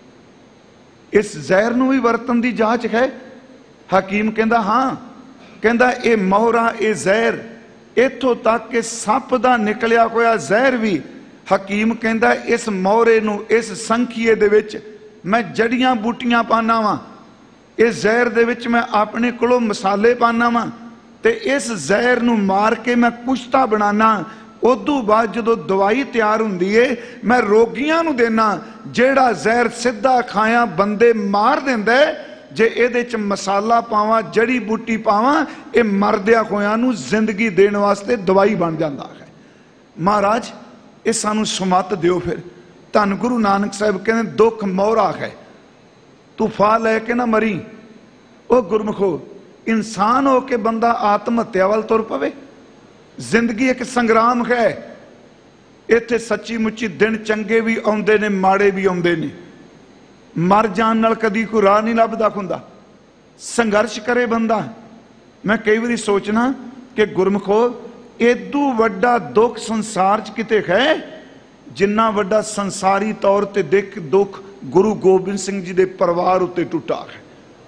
ਇਸ ਜ਼ਹਿਰ ਨੂੰ ਵੀ ਵਰਤਨ ਦੀ ਜਾਂਚ ਹੈ? ਹਕੀਮ ਕਹਿੰਦਾ ਹਾਂ। ਕਹਿੰਦਾ ਇਹ ਮੋਹਰਾ, ਇਹ ਜ਼ਹਿਰ, ਇੱਥੋਂ ਤੱਕ ਕਿ ਸੱਪ ਦਾ ਨਿਕਲਿਆ ਹੋਇਆ ਜ਼ਹਿਰ ਵੀ, ਹਕੀਮ ਕਹਿੰਦਾ ਇਸ ਮੋਹਰੇ ਨੂੰ, ਇਸ ਸੰਖੀਏ ਦੇ ਵਿੱਚ ਮੈਂ ਜੜੀਆਂ ਬੂਟੀਆਂ ਪਾਣਾ ਵਾਂ, ਇਸ ਜ਼ਹਿਰ ਦੇ ਵਿੱਚ ਮੈਂ ਆਪਣੇ ਕੋਲੋਂ ਮਸਾਲੇ ਪਾਣਾ ਵਾਂ, ਤੇ ਇਸ ਜ਼ਹਿਰ ਨੂੰ ਮਾਰ ਕੇ ਮੈਂ ਕੁਸ਼ਤਾ ਬਣਾਣਾ। ਉਦੋਂ ਬਾਅਦ ਜਦੋਂ ਦਵਾਈ ਤਿਆਰ ਹੁੰਦੀ ਏ, ਮੈਂ ਰੋਗੀਆਂ ਨੂੰ ਦੇਣਾ। ਜਿਹੜਾ ਜ਼ਹਿਰ ਸਿੱਧਾ ਖਾਇਆ ਬੰਦੇ ਮਾਰ ਦਿੰਦਾ, ਜੇ ਇਹਦੇ 'ਚ ਮਸਾਲਾ ਪਾਵਾਂ, ਜੜੀ ਬੂਟੀ ਪਾਵਾਂ, ਇਹ ਮਰਦਿਆਂ ਹੋਇਆਂ ਨੂੰ ਜ਼ਿੰਦਗੀ ਦੇਣ ਵਾਸਤੇ ਦਵਾਈ ਬਣ ਜਾਂਦਾ ਹੈ। ਮਹਾਰਾਜ ਇਹ ਸਾਨੂੰ ਸੁਮਤ ਦਿਓ। ਫਿਰ ਧੰਨ ਗੁਰੂ ਨਾਨਕ ਸਾਹਿਬ ਕਹਿੰਦੇ ਦੁੱਖ ਮੋਹਰਾ ਹੈ, ਤੂੰ ਫਾਹ ਲੈ ਕੇ ਨਾ ਮਰੀ। ਉਹ ਗੁਰਮੁਖੋ, ਇਨਸਾਨ ਹੋ ਕੇ ਬੰਦਾ ਆਤਮ ਹੱਤਿਆ ਵੱਲ ਤੁਰ ਪਵੇ? ਜ਼ਿੰਦਗੀ ਇੱਕ ਸੰਗਰਾਮ ਹੈ। ਇੱਥੇ ਸੱਚੀ ਮੁੱਚੀ ਦਿਨ ਚੰਗੇ ਵੀ ਆਉਂਦੇ ਨੇ, ਮਾੜੇ ਵੀ ਆਉਂਦੇ ਨੇ। ਮਰ ਜਾਣ ਨਾਲ ਕਦੀ ਕੋਈ ਰਾਹ ਨਹੀਂ ਲੱਭਦਾ ਹੁੰਦਾ, ਸੰਘਰਸ਼ ਕਰੇ ਬੰਦਾ। ਮੈਂ ਕਈ ਵਾਰੀ ਸੋਚਣਾ ਕਿ ਗੁਰਮੁਖੋ, ਏਦੂ ਵੱਡਾ ਦੁੱਖ ਸੰਸਾਰ 'ਚ ਕਿਤੇ ਹੈ ਜਿੰਨਾ ਵੱਡਾ ਸੰਸਾਰੀ ਤੌਰ ਤੇ ਦੁੱਖ ਗੁਰੂ ਗੋਬਿੰਦ ਸਿੰਘ ਜੀ ਦੇ ਪਰਿਵਾਰ ਉੱਤੇ ਟੁੱਟਾ ਹੈ।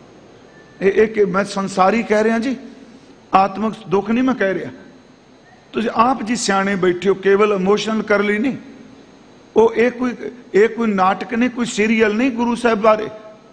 ਇਹ ਮੈਂ ਸੰਸਾਰੀ ਕਹਿ ਰਿਹਾ ਜੀ, ਆਤਮਿਕ ਦੁੱਖ ਨਹੀਂ ਮੈਂ ਕਹਿ ਰਿਹਾ। ਤੁਸੀਂ ਆਪ ਜੀ ਸਿਆਣੇ ਬੈਠੇ ਹੋ, ਕੇਵਲ ਇਮੋਸ਼ਨਲ ਕਰ ਲਈ ਨਹੀਂ। ਉਹ ਇਹ ਕੋਈ ਨਾਟਕ ਨਹੀਂ, ਕੋਈ ਸੀਰੀਅਲ ਨਹੀਂ ਗੁਰੂ ਸਾਹਿਬ ਬਾਰੇ।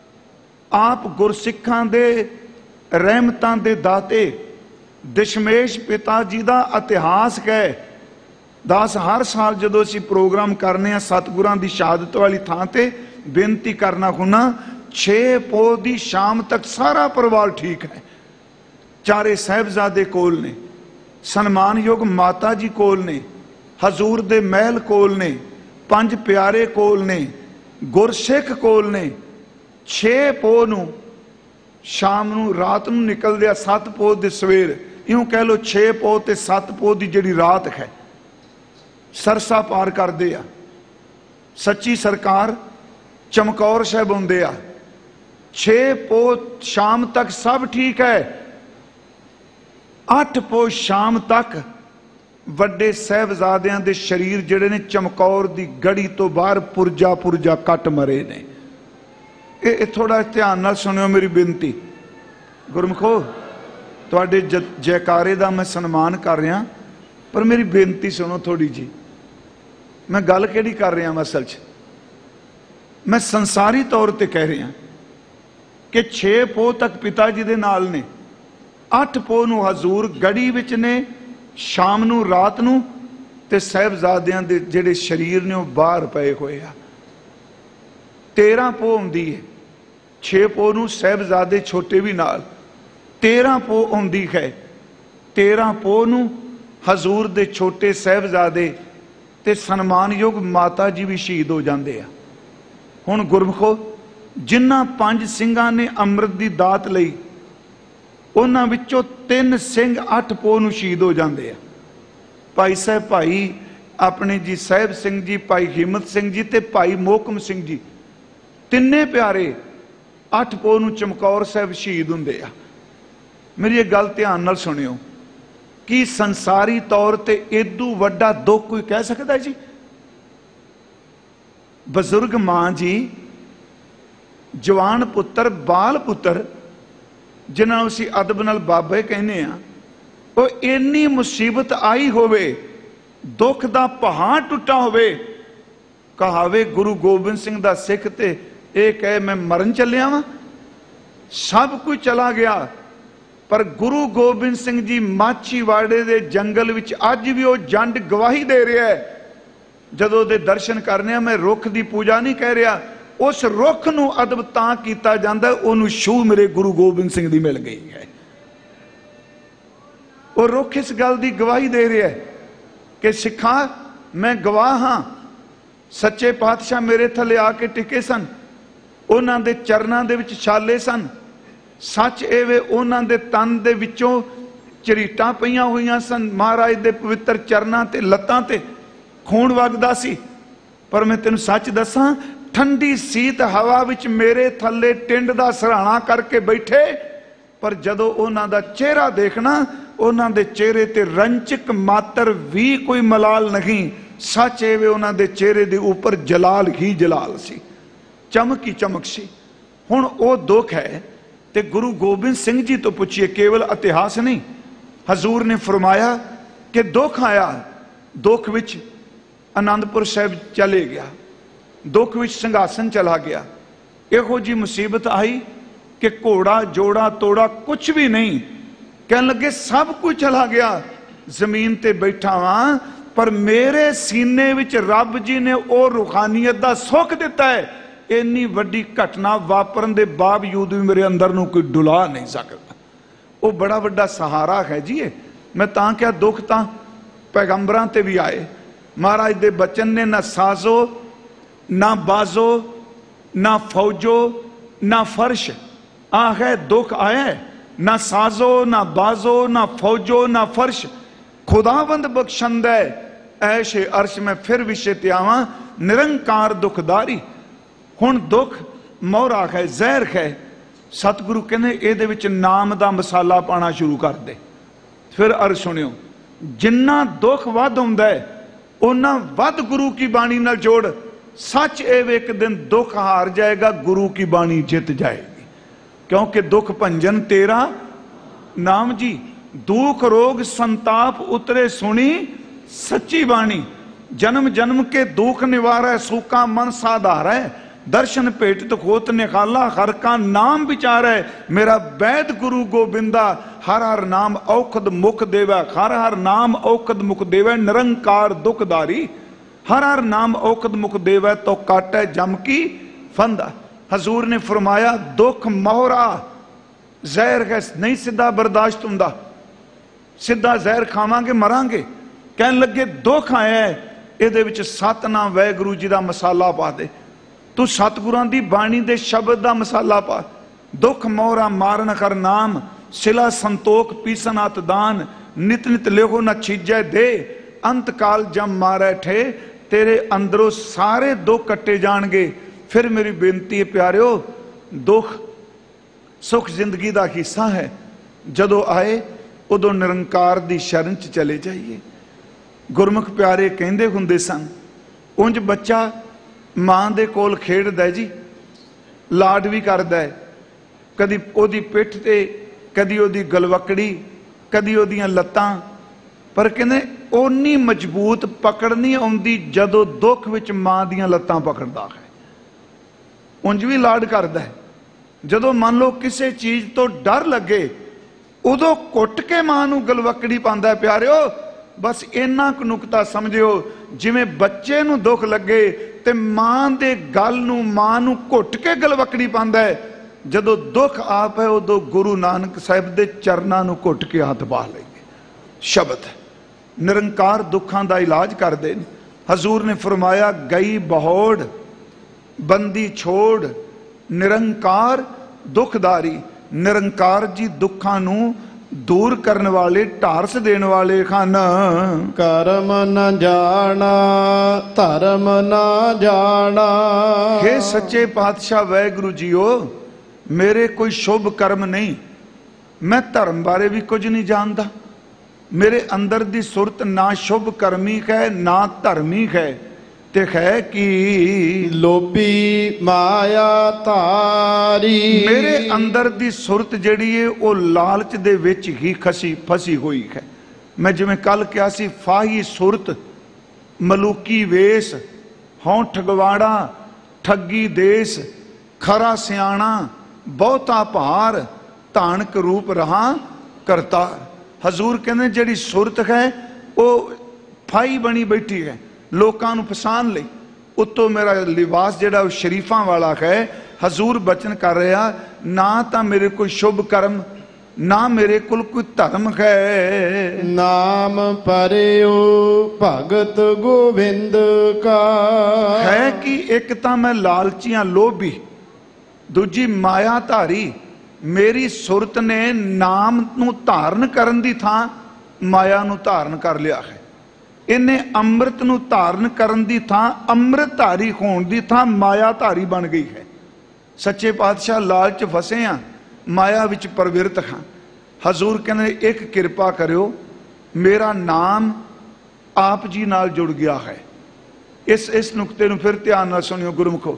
ਆਪ ਗੁਰਸਿੱਖਾਂ ਦੇ ਰਹਿਮਤਾਂ ਦੇ ਦਾਤੇ ਦਸ਼ਮੇਸ਼ ਪਿਤਾ ਜੀ ਦਾ ਇਤਿਹਾਸ ਹੈ। ਦਾਸ ਹਰ ਸਾਲ ਜਦੋਂ ਅਸੀਂ ਪ੍ਰੋਗਰਾਮ ਕਰਨੇ ਆ ਸਤਿਗੁਰਾਂ ਦੀ ਸ਼ਹਾਦਤ ਵਾਲੀ ਥਾਂ ਤੇ, ਬੇਨਤੀ ਕਰਨਾ ਹੁੰਨਾ 6 ਪੋਹ ਦੀ ਸ਼ਾਮ ਤੱਕ ਸਾਰਾ ਪਰਿਵਾਰ ਠੀਕ ਹੈ। ਚਾਰੇ ਸਾਹਿਬਜ਼ਾਦੇ ਕੋਲ ਨੇ, ਸਨਮਾਨਯੋਗ ਮਾਤਾ ਜੀ ਕੋਲ ਨੇ, ਹਜ਼ੂਰ ਦੇ ਮਹਿਲ ਕੋਲ ਨੇ, 5 ਪਿਆਰੇ ਕੋਲ ਨੇ, ਗੁਰਸਿੱਖ ਕੋਲ ਨੇ। 6 ਪੋਹ ਨੂੰ ਸ਼ਾਮ ਨੂੰ, ਰਾਤ ਨੂੰ ਨਿਕਲਦੇ ਆ 7 ਪੋਹ ਦੇ ਸਵੇਰ, ਇਉਂ ਕਹਿ ਲੋ 6 ਪੋਹ ਤੇ 7 ਪੋਹ ਦੀ ਜਿਹੜੀ ਰਾਤ ਹੈ, ਸਰਸਾ ਪਾਰ ਕਰਦੇ ਆ। ਸੱਚੀ ਸਰਕਾਰ ਚਮਕੌਰ ਸਾਹਿਬ ਆਉਂਦੇ ਆ। 6 ਪੋਹ ਸ਼ਾਮ ਤੱਕ ਸਭ ਠੀਕ ਹੈ। 8 ਪੋਹ ਸ਼ਾਮ ਤੱਕ ਵੱਡੇ ਸਾਹਿਬਜ਼ਾਦਿਆਂ ਦੇ ਸ਼ਰੀਰ ਜਿਹੜੇ ਨੇ ਚਮਕੌਰ ਦੀ ਗੜੀ ਤੋਂ ਬਾਹਰ ਪੁਰਜਾ ਕੱਟ ਮਰੇ ਨੇ। ਇਹ ਥੋੜਾ ਧਿਆਨ ਨਾਲ ਸੁਣਿਓ ਮੇਰੀ ਬੇਨਤੀ। ਗੁਰਮੁਖੋ, ਤੁਹਾਡੇ ਜੈਕਾਰੇ ਦਾ ਮੈਂ ਸਨਮਾਨ ਕਰ ਰਿਹਾ, ਪਰ ਮੇਰੀ ਬੇਨਤੀ ਸੁਣੋ ਥੋੜੀ ਜੀ। ਮੈਂ ਗੱਲ ਕਿਹੜੀ ਕਰ ਰਿਹਾ ਅਸਲ 'ਚ? ਮੈਂ ਸੰਸਾਰੀ ਤੌਰ ਤੇ ਕਹਿ ਰਿਹਾ ਕਿ 6 ਪੋਹ ਤੱਕ ਪਿਤਾ ਜੀ ਦੇ ਨਾਲ ਨੇ, 8 ਪੋਹ ਨੂੰ ਹਜ਼ੂਰ ਗੜੀ ਵਿੱਚ ਨੇ, ਸ਼ਾਮ ਨੂੰ, ਰਾਤ ਨੂੰ, ਤੇ ਸਾਹਿਬਜ਼ਾਦਿਆਂ ਦੇ ਜਿਹੜੇ ਸ਼ਰੀਰ ਨੇ ਉਹ ਬਾਹਰ ਪਏ ਹੋਏ ਆ। 13 ਪੋਹ ਹੁੰਦੀ ਹੈ, 6 ਪੋਹ ਨੂੰ ਸਾਹਿਬਜ਼ਾਦੇ ਛੋਟੇ ਵੀ ਨਾਲ, 13 ਪੋਹ ਹੁੰਦੀ ਹੈ। 13 ਪੋਹ ਨੂੰ ਹਜ਼ੂਰ ਦੇ ਛੋਟੇ ਸਾਹਿਬਜ਼ਾਦੇ ਤੇ ਸਨਮਾਨਯੋਗ ਮਾਤਾ ਜੀ ਵੀ ਸ਼ਹੀਦ ਹੋ ਜਾਂਦੇ ਆ। ਹੁਣ ਗੁਰਮੁਖੋ, ਜਿਨ੍ਹਾਂ 5 ਸਿੰਘਾਂ ਨੇ ਅੰਮ੍ਰਿਤ ਦੀ ਦਾਤ ਲਈ, ਉਹਨਾਂ ਵਿੱਚੋਂ 3 ਸਿੰਘ 8 ਪੋਹ ਨੂੰ ਸ਼ਹੀਦ ਹੋ ਜਾਂਦੇ ਆ। ਭਾਈ ਸਾਹਿਬ, ਭਾਈ ਆਪਣੇ ਜੀ ਸਾਹਿਬ ਸਿੰਘ ਜੀ, ਭਾਈ ਹਿੰਮਤ ਸਿੰਘ ਜੀ ਤੇ ਭਾਈ ਮੋਹਕਮ ਸਿੰਘ ਜੀ, ਤਿੰਨੇ ਪਿਆਰੇ 8 ਪੋਹ ਨੂੰ ਚਮਕੌਰ ਸਾਹਿਬ ਸ਼ਹੀਦ ਹੁੰਦੇ ਆ। ਮੇਰੀ ਇਹ ਗੱਲ ਧਿਆਨ ਨਾਲ ਸੁਣਿਓ। ਕੀ ਸੰਸਾਰੀ ਤੌਰ ਤੇ ਏਦੂ ਵੱਡਾ ਦੁੱਖ ਕੋਈ ਕਹਿ ਸਕਦਾ ਜੀ? ਬਜ਼ੁਰਗ ਮਾਂ ਜੀ, ਜਵਾਨ ਪੁੱਤਰ, ਬਾਲ ਪੁੱਤਰ, ਜਿਨ੍ਹਾਂ ਨੂੰ ਅਸੀਂ ਅਦਬ ਨਾਲ ਬਾਬੇ ਕਹਿੰਦੇ ਆ, ਉਹ ਇੰਨੀ ਮੁਸੀਬਤ ਆਈ ਹੋਵੇ, ਦੁੱਖ ਦਾ ਪਹਾੜ ਟੁੱਟਾ ਹੋਵੇ, ਕਹਾਵੇ ਗੁਰੂ ਗੋਬਿੰਦ ਸਿੰਘ ਦਾ ਸਿੱਖ ਤੇ ਇਹ ਕਹੇ ਮੈਂ ਮਰਨ ਚੱਲਿਆ ਵਾਂ, ਸਭ ਕੁਝ ਚਲਾ ਗਿਆ, ਪਰ ਗੁਰੂ ਗੋਬਿੰਦ ਸਿੰਘ ਜੀ ਮਾਛੀਵਾੜੇ ਦੇ ਜੰਗਲ ਵਿੱਚ ਅੱਜ ਵੀ ਉਹ ਜੰਡ ਗਵਾਹੀ ਦੇ ਰਿਹਾ ਹੈ। ਜਦੋਂ ਦੇ ਦਰਸ਼ਨ ਕਰਨੇ ਆ, ਮੈਂ ਰੁੱਖ ਦੀ ਪੂਜਾ ਨਹੀਂ ਕਹਿ ਰਿਹਾ, ਉਸ ਰੁੱਖ ਨੂੰ ਅਦਬ ਤਾਂ ਕੀਤਾ ਜਾਂਦਾ ਉਹਨੂੰ ਛੂਹ ਮੇਰੇ ਗੁਰੂ ਗੋਬਿੰਦ ਸਿੰਘ ਦੀ ਮਿਲ ਗਈ ਹੈ। ਉਹ ਰੁੱਖ ਇਸ ਗੱਲ ਦੀ ਗਵਾਹੀ ਦੇ ਰਿਹਾ ਕਿ ਸਿੱਖਾਂ, ਮੈਂ ਗਵਾਹ ਹਾਂ, ਸੱਚੇ ਪਾਤਸ਼ਾਹ ਮੇਰੇ ਥੱਲੇ ਆ ਕੇ ਟਿਕੇ ਸਨ, ਉਹਨਾਂ ਦੇ ਚਰਨਾਂ ਦੇ ਵਿੱਚ ਛਾਲੇ ਸਨ। ਸੱਚ ਇਹ ਵੇ ਉਹਨਾਂ ਦੇ ਤਨ ਦੇ ਵਿੱਚੋਂ ਝਰੀਟਾਂ ਪਈਆਂ ਹੋਈਆਂ ਸਨ महाराज दे पवित्र चरनां ते लत्तां ते खून वगदा सी। पर मैं तेनों सच दसां, ठंडी सीत हवा विच मेरे थल्ले टिंड दा सराहना करके बैठे, पर जदों उन्हां दा चेहरा देखना, उन्हां दे चेहरे ते रंचक मात्र भी कोई मलाल नहीं। सच एवे उन्हां दे चेहरे दे ऊपर जलाल ही जलाल सी, चमक ही चमक सी। हुण ओ दुख है ते गुरु गोबिंद सिंह जी तो पुछिए, केवल इतिहास नहीं। हजूर ने फरमाया कि दुख आया, दुख विच आनंदपुर साहिब चले गया, दुख विच संघासन चला गया। इहो जी मुसीबत आई कि घोड़ा जोड़ा तोड़ा कुछ भी नहीं, कहने लगे सब कुछ चला गया, जमीन ते बैठा वां, पर मेरे सीने विच रब जी ने वो रूहानियत दा सुख दिता है। इन्नी वड्डी घटना वापरन दे बावजूद भी मेरे अंदर नूं कोई डुला नहीं सकता। वो बड़ा वड्डा सहारा है जी। मैं तां क्या दुख तां पैगंबरां ते भी आए। महाराज दे बचन ने ना साजो ना बाजो ना फौजो ना फर्श, आ है दुख आया है, ना साजो ना बाजो ना फौजो ना फर्श, खुदावंद बख्शंद है ऐशे अर्श में फिर विषय ते आवां, निरंकार दुखदारी। हुण दुख मोहरा है, जहर है। सतगुरु कहने इहदे विच नाम दा मसाला पाना शुरू कर दे। फिर अर्ज सुनियो, जिन्ना दुख वध हुंदा है उन्ना वध गुरु की बाणी नाल जोड़। सच एव एक दिन दुख हार जाएगा, गुरु की बाणी जित जाएगी, क्योंकि दुख भंजन तेरा नाम जी। दुख रोग संताप उतरे सुनी सच्ची बाणी, जन्म जन्म के दुख निवारै सूखा मन साधारै, दर्शन भेट होत निखाला हर का नाम विचारै। मेरा वैद गुरु गोबिंदा हर हर नाम औखद मुख देवै, हर हर नाम औखद मुख देवै, निरंकार दुखदारी। हर हर नाम औखद मुख देवै तो काटै जम की फंदा। हजूर ने फरमाया दुख मोहरा जहर है, नहीं सीधा बर्दाश्त हुंदा, सीधा जहर खावांगे मरांगे। कहन लगे दुख आया है, इहदे विच सतनाम वाहिगुरू जी दा मसाला पा दे, तू सतगुरां दी बाणी दे शब्द दा मसाला पा। दुख मोहरा मारन कर नाम, सिला संतोख पीसन अत दान, नित नित लेहो न छीजै दे, अंत काल जम मारै ठे, तेरे अंदरों सारे दुख कट्टे जाणगे। फिर मेरी बेनती है प्यारिओ, दुख सुख जिंदगी दा हिस्सा है, जदों आए उदों निरंकार दी शरण च चले जाइए। गुरमुख प्यारे कहंदे हुंदे सन, उंज बच्चा मां दे कोल खेडदा है जी, लाड भी करदा है, कदी ओदी पिठ ते, कदी ओदी गलवकड़ी, कदी ओदियां लत्तां, पर कहंदे ओनी मजबूत पकड़ नहीं आउंदी जदों दुख विच मां दियां लत्तां पकड़दा है। उंज भी लाड करदा है, जदों मान लो किसी चीज तो डर लगे उदों घुट के मां नूं गलवकड़ी पांदा है। प्यारिओ बस इन्ना क नुकता समझिओ, जिवें बच्चे नूं दुख लगे ते मां दे गल नूं मां नूं घुट के गलवकड़ी पांदा है, जदों दुख आप है उदों गुरु नानक साहिब दे चरनां नूं घुट के हाथ पा लेंगे। शब्द निरंकार दुखां दा इलाज करदे ने। हजूर ने फरमाया गई बहोड़ बंदी छोड़, निरंकार दुखदारी। निरंकार जी दुखां नूं दूर करने वाले, ढारस देने वाले खान। कर्म न जाना धर्म न जाना, हे सच्चे पातशाह वाहिगुरू जीओ, मेरे कोई शुभ कर्म नहीं, मैं धर्म बारे भी कुछ नहीं जानता। मेरे अंदर दी सुरत ना शुभ कर्मी है ना धर्मी है, ते है कि लोभी माया धारी। मेरे अंदर दी सुरत जड़ी है वो लालच दे विच ही फसी हुई है। मैं जिवें कल कहा सी, फाही सुरत मलूकी वेश, हों ठगवाड़ा ठगी देश, खरा सियाणा बहुता भार, धानक रूप रहा करतार। हजूर कहने जड़ी सुरत है वो फाई बनी बैठी है लोकां नूं फसान लई, उत्तों मेरा लिबास जिहड़ा वो शरीफां वाला है। हजूर बचन कर रहा, ना तो मेरे कोई शुभ कर्म ना मेरे कोल कोई धर्म है। नाम परियो भगत गोविंद का, है कि एक तो मैं लालचियां लोभी, दूजी माया धारी, मेरी सुरत ने नाम नूं धारण करन दी थां माया नूं धारण कर लिया है। इन्हें अमृत नूं धारण करन दी थां अमृतधारी होण दी थां मायाधारी बन गई है। सच्चे पातशाह लालच फसे हैं, माया विच प्रवृत्त हाँ। हजूर कहने एक किरपा करियो, मेरा नाम आप जी नाल जुड़ गया है। इस नुकते नूं फिर ध्यान नाल सुनियो गुरमुखो,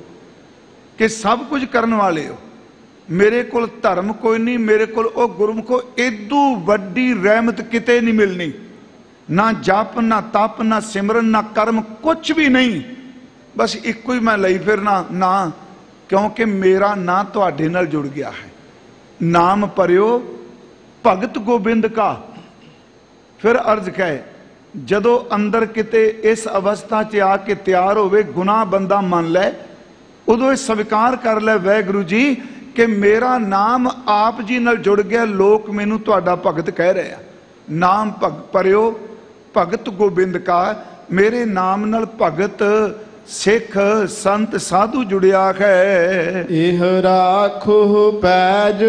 कि सब कुछ करने वाले हो, मेरे को धर्म कोई नहीं, मेरे को गुरमुखो इदू वड्डी रहमत किते नहीं मिलनी। ना जप ना तप ना सिमरन ना कर्म कुछ भी नहीं, बस इको ही मैं लई फिरना ना, क्योंकि मेरा ना तुहाडे नाल जुड़ गया है। नाम परियो भगत गोबिंद का। फिर अर्ज कहे, जदों अंदर किते इस अवस्था च आके तैयार होवे, गुनाह बंदा मान लै, उदों स्वीकार कर ले वाहिगुरू जी कि मेरा नाम आप जी नाल जुड़ गया, लोग मैनू तुहाडा भगत कह रहे हैं। नाम परियो भगत गोबिंद का, मेरे नाम नाल भगत सिख संत साधु जुड़िया है। इह राखो पैज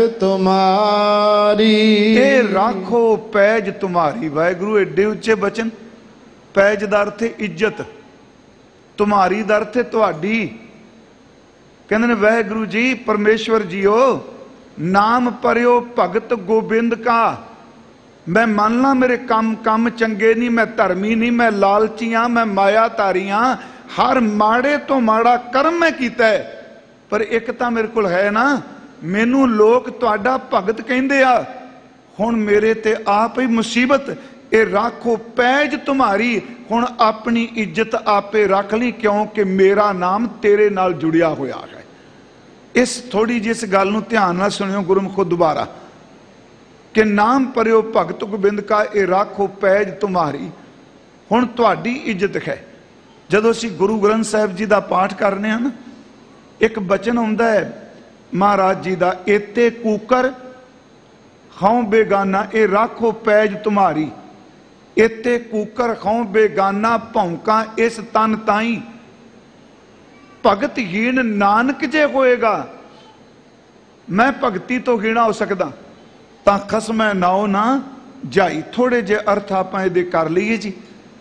तुम्हारी, ए राखो पैज तुम्हारी। वाहिगुरु एडे उच्चे बचन। पैज दा अर्थ है इज्जत, तुम्हारी दा अर्थ है तुहाडी। कहते ने वाहिगुरु जी परमेश्वर जीओ, नाम परियो भगत गोबिंद का। मैं मान ला मेरे काम चंगे नहीं, मैं धर्मी नहीं, मैं लालची हाँ, मैं मायाधारी हाँ, हर माड़े तो माड़ा कर्म मैं कीता है, पर एक तो मेरे को है ना, मैनू लोग तुहाडा भगत कहंदे आ, हुण मेरे ते आप ही मुसीबत। ए राखो पैज तुम्हारी, हुण अपनी इज्जत आपे रख ली, क्योंकि मेरा नाम तेरे नाल जुड़िया होया है। इस थोड़ी जी इस गल नूं ध्यान नाल सुनियो गुरमुखो दोबारा, कि नाम परियो भगत गोबिंद का, ए राखो पैज तुम्हारी। हुण तुहाडी इज्जत है। जदों असीं गुरु ग्रंथ साहिब जी का पाठ करने हैं ना, एक बचन आउंदा है महाराज जी का, एते कूकर खाओ बेगाना, ए राखो पैज तुम्हारी। एते कूकर खाओ बेगाना, भौंका इस तन ताई। भगतहीन नानक जे होएगा, मैं भगती तो हीना हो सकदा, तां खसमै नाओ ना जाई। थोड़े जे अर्थ आपां इहदे कर लईए जी।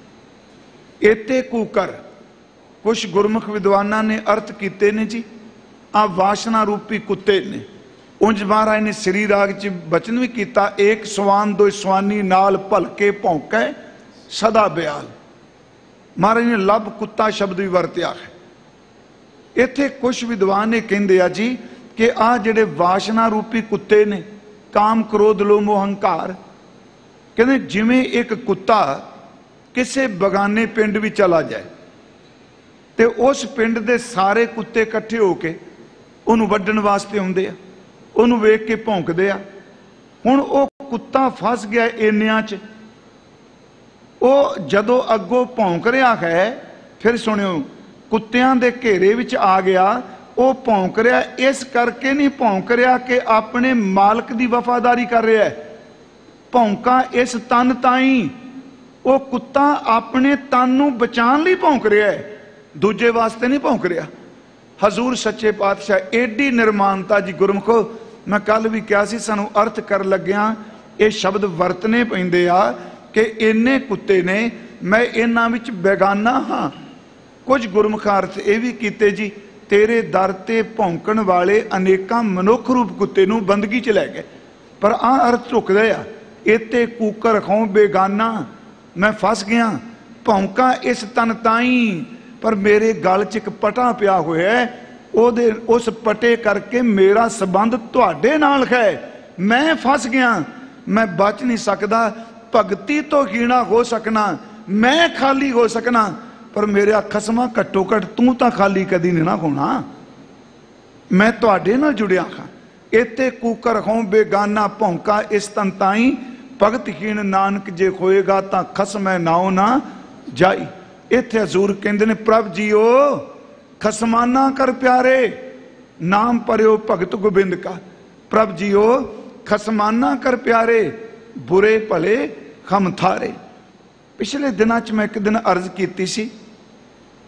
एते कूकर, कुछ गुरमुख विद्वाना ने अर्थ किते ने जी, आ वासना रूपी कुत्ते ने। उंज महाराज ने श्री राग च बचन भी किया, एक सवान दो सवानी नाल भलके भौंकै सदा ब्याल। महाराज ने लब कुत्ता शब्द भी वरत्या है। इत्थे कुछ विद्वान ये कहंदे आ जी कि आ जिहड़े वासना रूपी कुत्ते ने, काम क्रोध लोभ मोह अहंकार, कहते जिवें एक कुत्ता किसी बगाने पिंड भी चला जाए तो उस पिंड के सारे कुत्ते इकट्ठे होके उन्होंने वड्डण वास्ते आउंदे आ, उन्होंने वेख के भौंकदे आ। हुण वो कुत्ता फस गया इन्नियां च, वो जदों अगों भौंक रहा है, फिर सुनियो कुत्तियां दे घेरे विच आ गया। वो भौंक रहा इस करके नहीं भौंक रहा कि अपने मालक की वफादारी कर रहा है, भौंका इस तन ताई। वो कुत्ता अपने तन नूं बचाने लई भौंक रहा है, दूजे वास्ते नहीं भौंक रहा। हजूर सच्चे पातशाह एडी निर्माणता जी गुरमुखो। मैं कल भी कहा सी, सानू अर्थ कर लग्या ये शब्द वरतने पैंदे आ कि इन्ने कुत्ते ने, मैं इन्हां विच बेगाना हाँ। कुछ गुरमुख अर्थ ये भी कीते जी, तेरे दर ते भौंकण वाले अनेकां मनुख रूप कुत्ते नूं बंदगी च लै गए, पर आ अर्थ झुकदे आ, इत्ते कूकर खाओ बेगाना, मैं फस गया, भौंका इस तन ताई। पर मेरे गल च एक पटा पिया होया है, ओदे उस पटे करके मेरा संबंध तुहाडे नाल है, मैं फस गया, मैं बच नहीं सकदा। भगती तो हीना हो सकना, मैं खाली हो सकना, पर मेरा खसमा घट्टो घट तू तो खाली कदी नहीं ना होना, मैं तुहाडे नाल जुड़िया हाँ। इत्ते कूकर खाओ बेगाना, भौंका इस तन ताई। भगतहीन नानक जे होएगा तां खसमै नाओ ना जाई। इत्थे हजूर कहंदे ने, प्रभ जीओ खसमाना कर प्यारे, नाम परियो भगत गोबिंद का। प्रभ जीओ खसमाना कर प्यारे, बुरे भले खम थारे। पिछले दिनों च मैं एक दिन अर्ज की सी,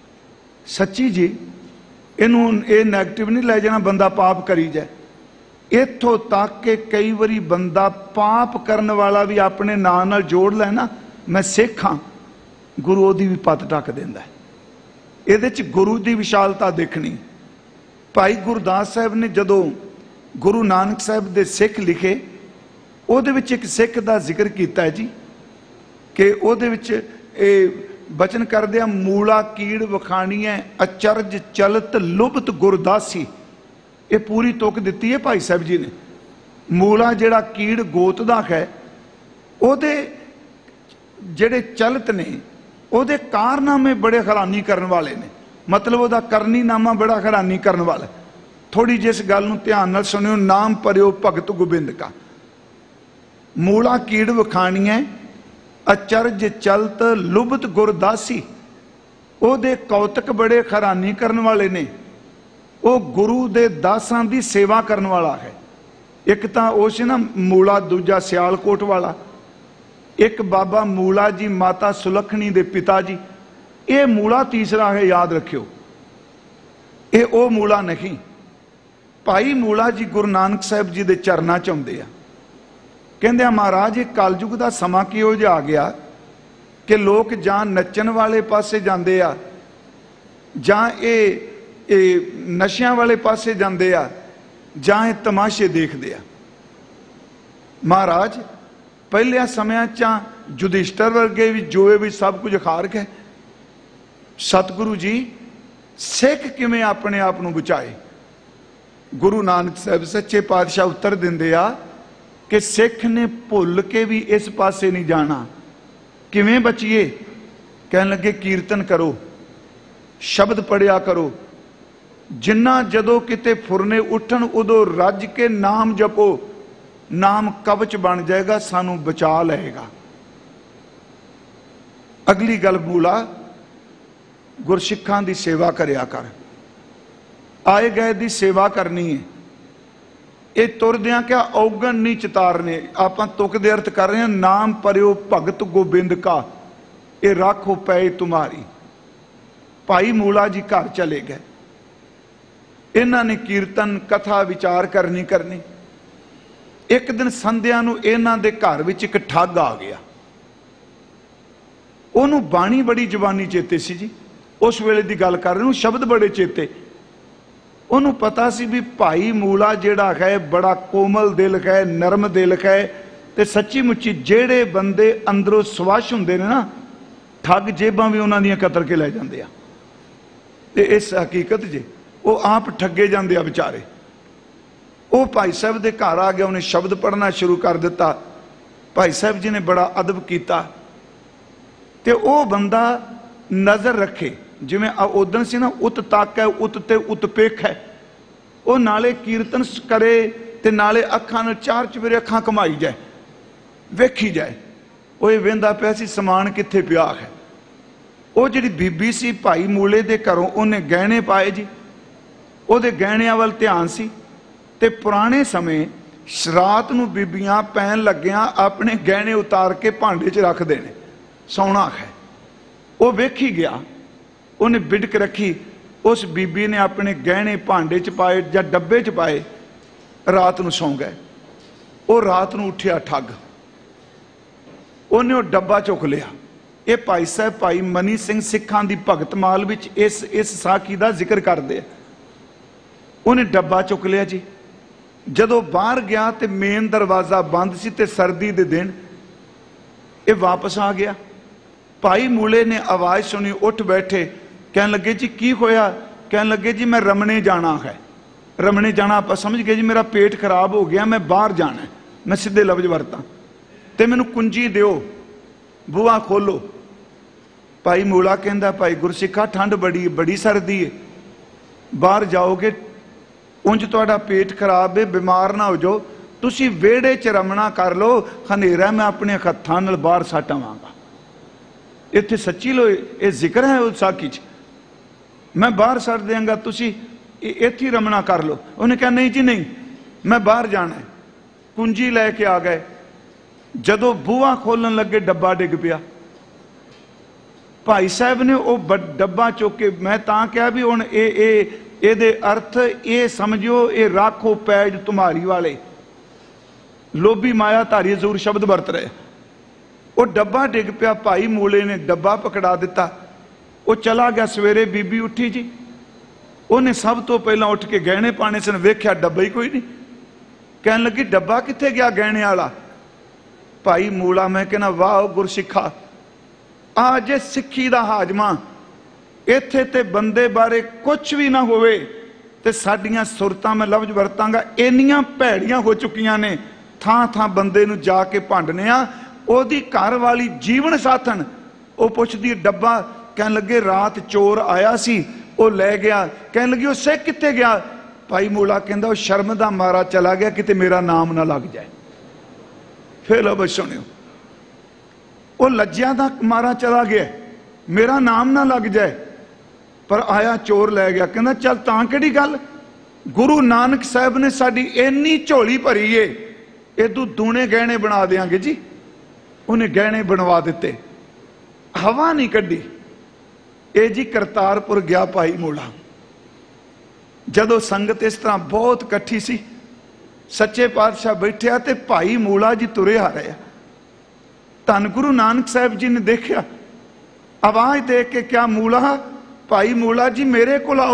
सच्ची जी इनू ये नैगेटिव नहीं लै जाना, बंदा पाप करी जाए। इत्थों तक कि कई बारी बंदा पाप करने वाला भी अपने नाम नाल जोड़ लै ना, मैं सिख हाँ, गुरु ओदी भी पत ढक देंदा है। इहदे च गुरु की विशालता देखनी। भाई गुरदास साहब ने जदों गुरु नानक साहब दे सिख लिखे, उहदे विच एक सिख का जिक्र किया है जी, कि उहदे विच बचन करदे मूला कीड़ वखाणीए अचरज चलत लुभत गुरदासी। ये पूरी तुक दी है भाई साहब जी ने। मूला जिहड़ा कीड़ गोत दा है, उहदे जिहड़े चलत ने, उहदे कारनामे बड़े हैरानी करने वाले ने। मतलब उहदा करनीनामा बड़ा हैरानी करने वाला। थोड़ी जिस गल नूं ध्यान नाल सुनियो, नाम परियो भगत गोबिंद का। मूला कीड़ वखाणीए अचरज चलत लुभत गुरदासी। उहदे कौतक बड़े हैरानी करने वाले ने। वो गुरु दे दासां दी सेवा करने वाला है। एक तो उस ना मूला, दूजा सियालकोट वाला, एक बाबा मूला जी माता सुलखनी दे पिता जी। ये मूला तीसरा है, याद रखियो, ये ओ मूला नहीं। भाई मूला जी गुरु नानक साहब जी दे चरना च आउंदे आ, कहंदे महाराज ये कलयुग दा समा किहो जिहा आ गया कि लोग जां नच्चण वाले पासे जांदे आ, जां ये नशियां वाले पासे जांदे आ, जां ये तमाशे देखदे आ। महाराज पहले समय युधिष्ठिर वर्गे भी जोए भी सब कुछ हार गए। सतगुरु जी सिख किवें अपने आप नूं बचाए? गुरु नानक साहब सच्चे पातशाह उत्तर दिंदे आ कि सिख ने भुल के भी इस पासे नहीं जाना। किवें बचिए? कहन लगे कीर्तन करो, शब्द पढ़िया करो, जिन्ना जदों किते फुरने उठन उदों रज के नाम जपो, नाम कवच बन जाएगा, सानू बचा लेगा। अगली गल मूला, गुरसिखां दी सेवा करिया कर। आए गए दी सेवा करनी है। ये तुरदियां क्या औगण नहीं चितारने। आपां तुक दे अर्थ कर रहे हैं, नाम परियो भगत गोबिंद का, ये राखो पै तुम्हारी। भाई मूला जी घर चले गए। इन्हां ने कीर्तन कथा विचार करनी। एक दिन संध्या नूं इन्हां दे घर विच एक ठग आ गया। उहनूं बाणी बड़ी जवानी चेते सी जी, उस वेले दी गल कर रहे हूं, शब्द बड़े चेते। उन्होंने पता सी भी भाई मूला जिहड़ा है बड़ा कोमल दिल है, नरम दिल है, ते सच्ची मुच्ची जेड़े बंदे अंदरों स्वश हुंदे ने ना, ठग जेबां भी उन्हां दियां कतर के लै जांदे आ। ते इस हकीकत जे वो आप ठगे जांदे आ बेचारे। वो भाई साहब दे घर आ गया, उन्हें शब्द पढ़ना शुरू कर दिता। भाई साहब जी ने बड़ा अदब किया। ते वो बंदा नज़र रखे, जिवें उदन सी ना उत तक है, उत ते उत्पेख है। वो नाले कीर्तन करे ते नाले अखां नाल चार चवेरे अखां कमाई जाए, वेखी जाए। वो ये वेंदा पिया सी समान कित्थे पिया है। वो जिहड़ी बीबी सी भाई मूले दे घरों, उन्हें गहने पाए जी। उहदे गहणियां वल ध्यान सी। ते पुराने समय रात नूं बीबियां पैन लग्गियां अपने गहने उतार के भांडे च रख देने, सौना है। वो वेखी गया, उन्हें बिड़क रखी। उस बीबी ने अपने गहने भांडे च पाए या डब्बे च पाए, रात नूं सौ गए। वो रात नूं उठिया ठग, उन्हें वो डब्बा चुक लिया। ये भाई साहब भाई मनी सिंह सिखां दी भगत माल विच इस साखी का जिक्र करते। उन्हें डब्बा चुक लिया जी। जदों बाहर गया तो मेन दरवाजा बंद सी ते सर्दी दे दिन, ये वापस आ गया। भाई मूले ने आवाज सुनी, उठ बैठे। कहन लगे जी की होया? कहन लगे जी मैं रमने जाना है। रमने जाना आप समझ गए जी, मेरा पेट खराब हो गया, मैं बाहर जाना है। मैं सीधे लफ्ज वरता ते मैनू कुंजी दिओ, बूहा खोलो। भाई मूला कहंदा भाई गुरसिखा ठंड बड़ी बड़ी सर्दी है, बाहर जाओगे उंज तुहाडा पेट खराब है, बीमार ना हो जाओ, तुसी वेड़े च रमना कर लो, हनेरा मैं अपने हत्थां नाल बाहर सट आवांगा। इत्थे सच्ची लो ये जिक्र है उस साखी च, मैं बाहर सट देंगा, तुसी इत्थे रमना कर लो। उन्हें कहा नहीं जी नहीं, मैं बाहर जाना है। कुंजी लैके आ गए। जदों बूहा खोलन लगे डब्बा डिग पिया। भाई साहब ने वो डब्बा चुक के, मैं तां कहा भी हुण ਇਹਦੇ अर्थ ये समझो ये राखो पैज तुम्हारी वाले लोभी माया धारी जरूर शब्द वरत रहे। वो डब्बा डिग पिया, भाई मूले ने डब्बा पकड़ा दिता, वो चला गया। सवेरे बीबी उठी जी, उन्हें सब तो पहला उठ के गहने पाने सन, वेख्या डब्बा ही कोई नहीं। कहने लगी डब्बा कित्थे गया गहने वाला? भाई मूला मैं कहना वाह गुरसिखा, आ जे सिक्खी दा हाजमा इत्थे ते बंदे बारे कुछ भी ना होवे ते साडियां सुरतां मैं लफ्ज वरतांगा इन्नियां भैड़ियां हो चुकियां ने, थां थां बंदे नूं जाके भंडने आ। ओदी घर वाली जीवन साथन वो पुछदी डब्बा, कहन लगे रात चोर आया सी वो लै गया। कहन लगी उसे कित्थे गया? भाई मूला कहंदा वो शर्म दा मारा चला गया, किते मेरा नाम ना लग जाए। फिर लो बस सुनियो, वो लज्जा दा मारा चला गया, मेरा नाम ना लग जाए, पर आया चोर लै गया। कहंदा चल तां किहड़ी गल, गुरु नानक साहब ने साडी इन्नी झोली भरी है, इदू दूने गहने बना देंगे जी। उन्हें गहने बनवा दिते, हवा नहीं कढ़ी। ये जी करतारपुर गया भाई मूला, जदों संगत इस तरह बहुत इकट्ठी सी, सच्चे पातशाह बैठिया ते भाई मूला जी तुरे आ रहे। धन गुरु नानक साहब जी ने देखा, आवाज दे के क्या मूला, भाई मूला जी मेरे को आओ।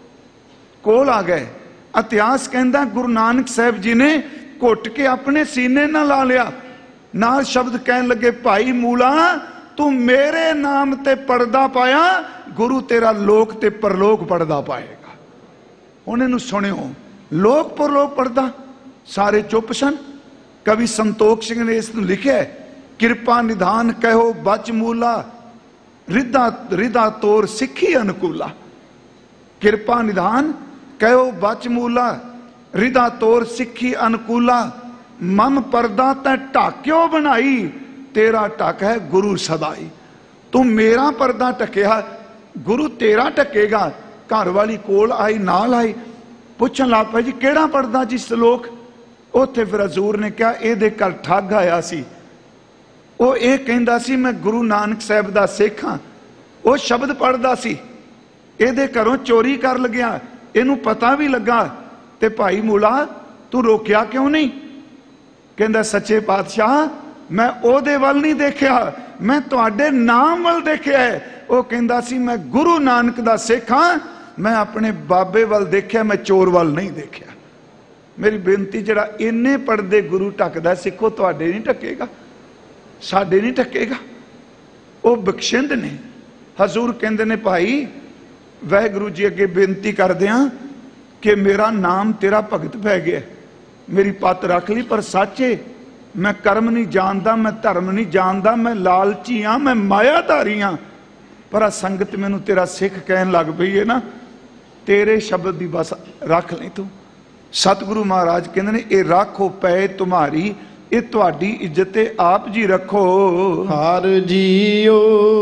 कोल आ गए। इतिहास कहता गुरु नानक साहब जी ने घुट के अपने सीने ना ला लिया, नाल शब्द कहन लगे भाई मूला तू मेरे नाम ते पर्दा पाया, गुरु तेरा लोक ते परलोक पर्दा पाएगा। उन्हें सुनियो, लोक परलोक पर्दा, सारे चुप सन। कवि संतोख सिंह ने इस लिखा है, किरपा निधान कहो बच मूला, रिदा रिदा तोर सिखी अनुकूला। किरपा निधान कहो बच मूला, रिदा तोर सिखी अनुकूला। मम पर्दा तै ढाक्यो बनाई, तेरा ढक है गुरु सदाई। तू मेरा पर्दा ढकिया, गुरु तेरा ढकेगा। घर वाली कोल आई, नाल आई, पुछन लग पिया जी केड़ा पर्दा जी सलोक? उत्थे फिर हजूर ने कहा इहदे घर ठग आया सी, वो ये कहंदा सी मैं गुरु नानक साहब दा सिख हां, वो शब्द पढ़दा सी, इहदे घरों चोरी कर लग्या, इहनूं पता भी लगा। ते भाई मूला तू रोकिया क्यों नहीं? कहंदा सच्चे पातशाह मैं ओहदे वल नहीं देखिया, मैं तुहाडे नाम वल देखिया है। वो कहंदा सी मैं गुरु नानक दा सिख हां, मैं अपने बाबे वल देखिया, मैं चोर वल नहीं देखिया। मेरी बेनती जड़ा इन्ने पढ़दे गुरु ढकदा सिखो तुहाडे नहीं ढकेगा, साडे नहीं ढकेगा। वो बख्शिंद ने। हजूर कहंदे ने भाई वाहिगुरू जी अगे बेनती करदे हां कि मेरा नाम तेरा भगत पै गया, मेरी पत रख ली, पर सच्चे मैं कर्म नहीं जानता, मैं धर्म नहीं जानता, मैं लालची हाँ, मैं मायाधारी हाँ, पर आ संगत मैनू तेरा सिख कहन लग पई है ना, तेरे शब्द की बस रख ली तू। सतगुरु महाराज कहते ने ये राखो पै तुम्हारी, ये तुहाडी इज्जत आप जी रखो। हर जियो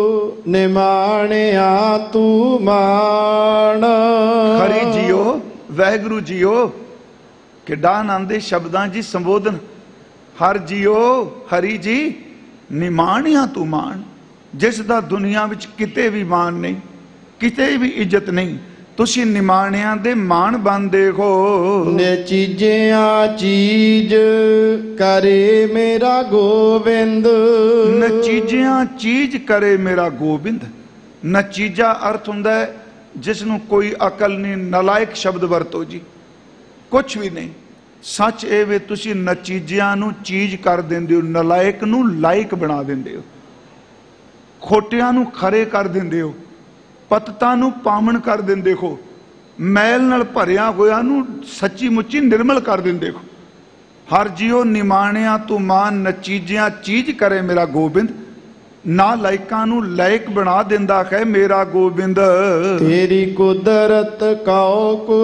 निमाणिया तू मान, हरि जियो वाहिगुरु जियो, किड्डा आनंद दे शब्दां जी संबोधन। हर जियो हरि जी निमाणिया तू मान, जिस दा दुनिया विच किते भी मान नहीं, किते भी इज्जत नहीं, तुसी निमाणिया दे मान बनदे हो। ने चीजिया चीज करे मेरा गोबिंद, न चीजिया चीज करे मेरा गोबिंद। न चीजा अर्थ हुंदा है जिसनों कोई अकल नहीं, नलायक शब्द वरतो जी, कुछ भी नहीं। सच ए वे तुसी नचीजिया नूं चीज कर देंदे हो, नलायक नूं लायक बना देंदे हो, खोटियां नूं खरे कर देंदे हो, पतता नूं पावन कर देंदे हो, मैल नाल भरिया होया नूं सच्ची मुच्ची निर्मल कर देंदे हो। हर जियो निमाणिया तू मान, नचीजिया चीज करे मेरा गोबिंद। ना लायकां नूं लायक बना दिंदा है मेरा गोबिंद। तेरी कुदरत काओ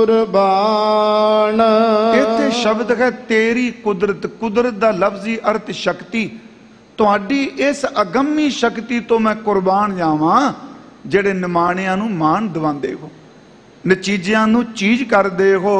कुर्बान, इत्थे शब्द है तेरी कुदरत। कुदरत दा लफ्जी अर्थ शक्ति। तुहाडी इस अगम्मी शक्ति तो मैं कुर्बान जावां जेड़े निमाणियां नूं मान दवांदे हो। ਨਚੀਜਿਆਂ ਨੂੰ ਚੀਜ਼ ਕਰਦੇ ਹੋ।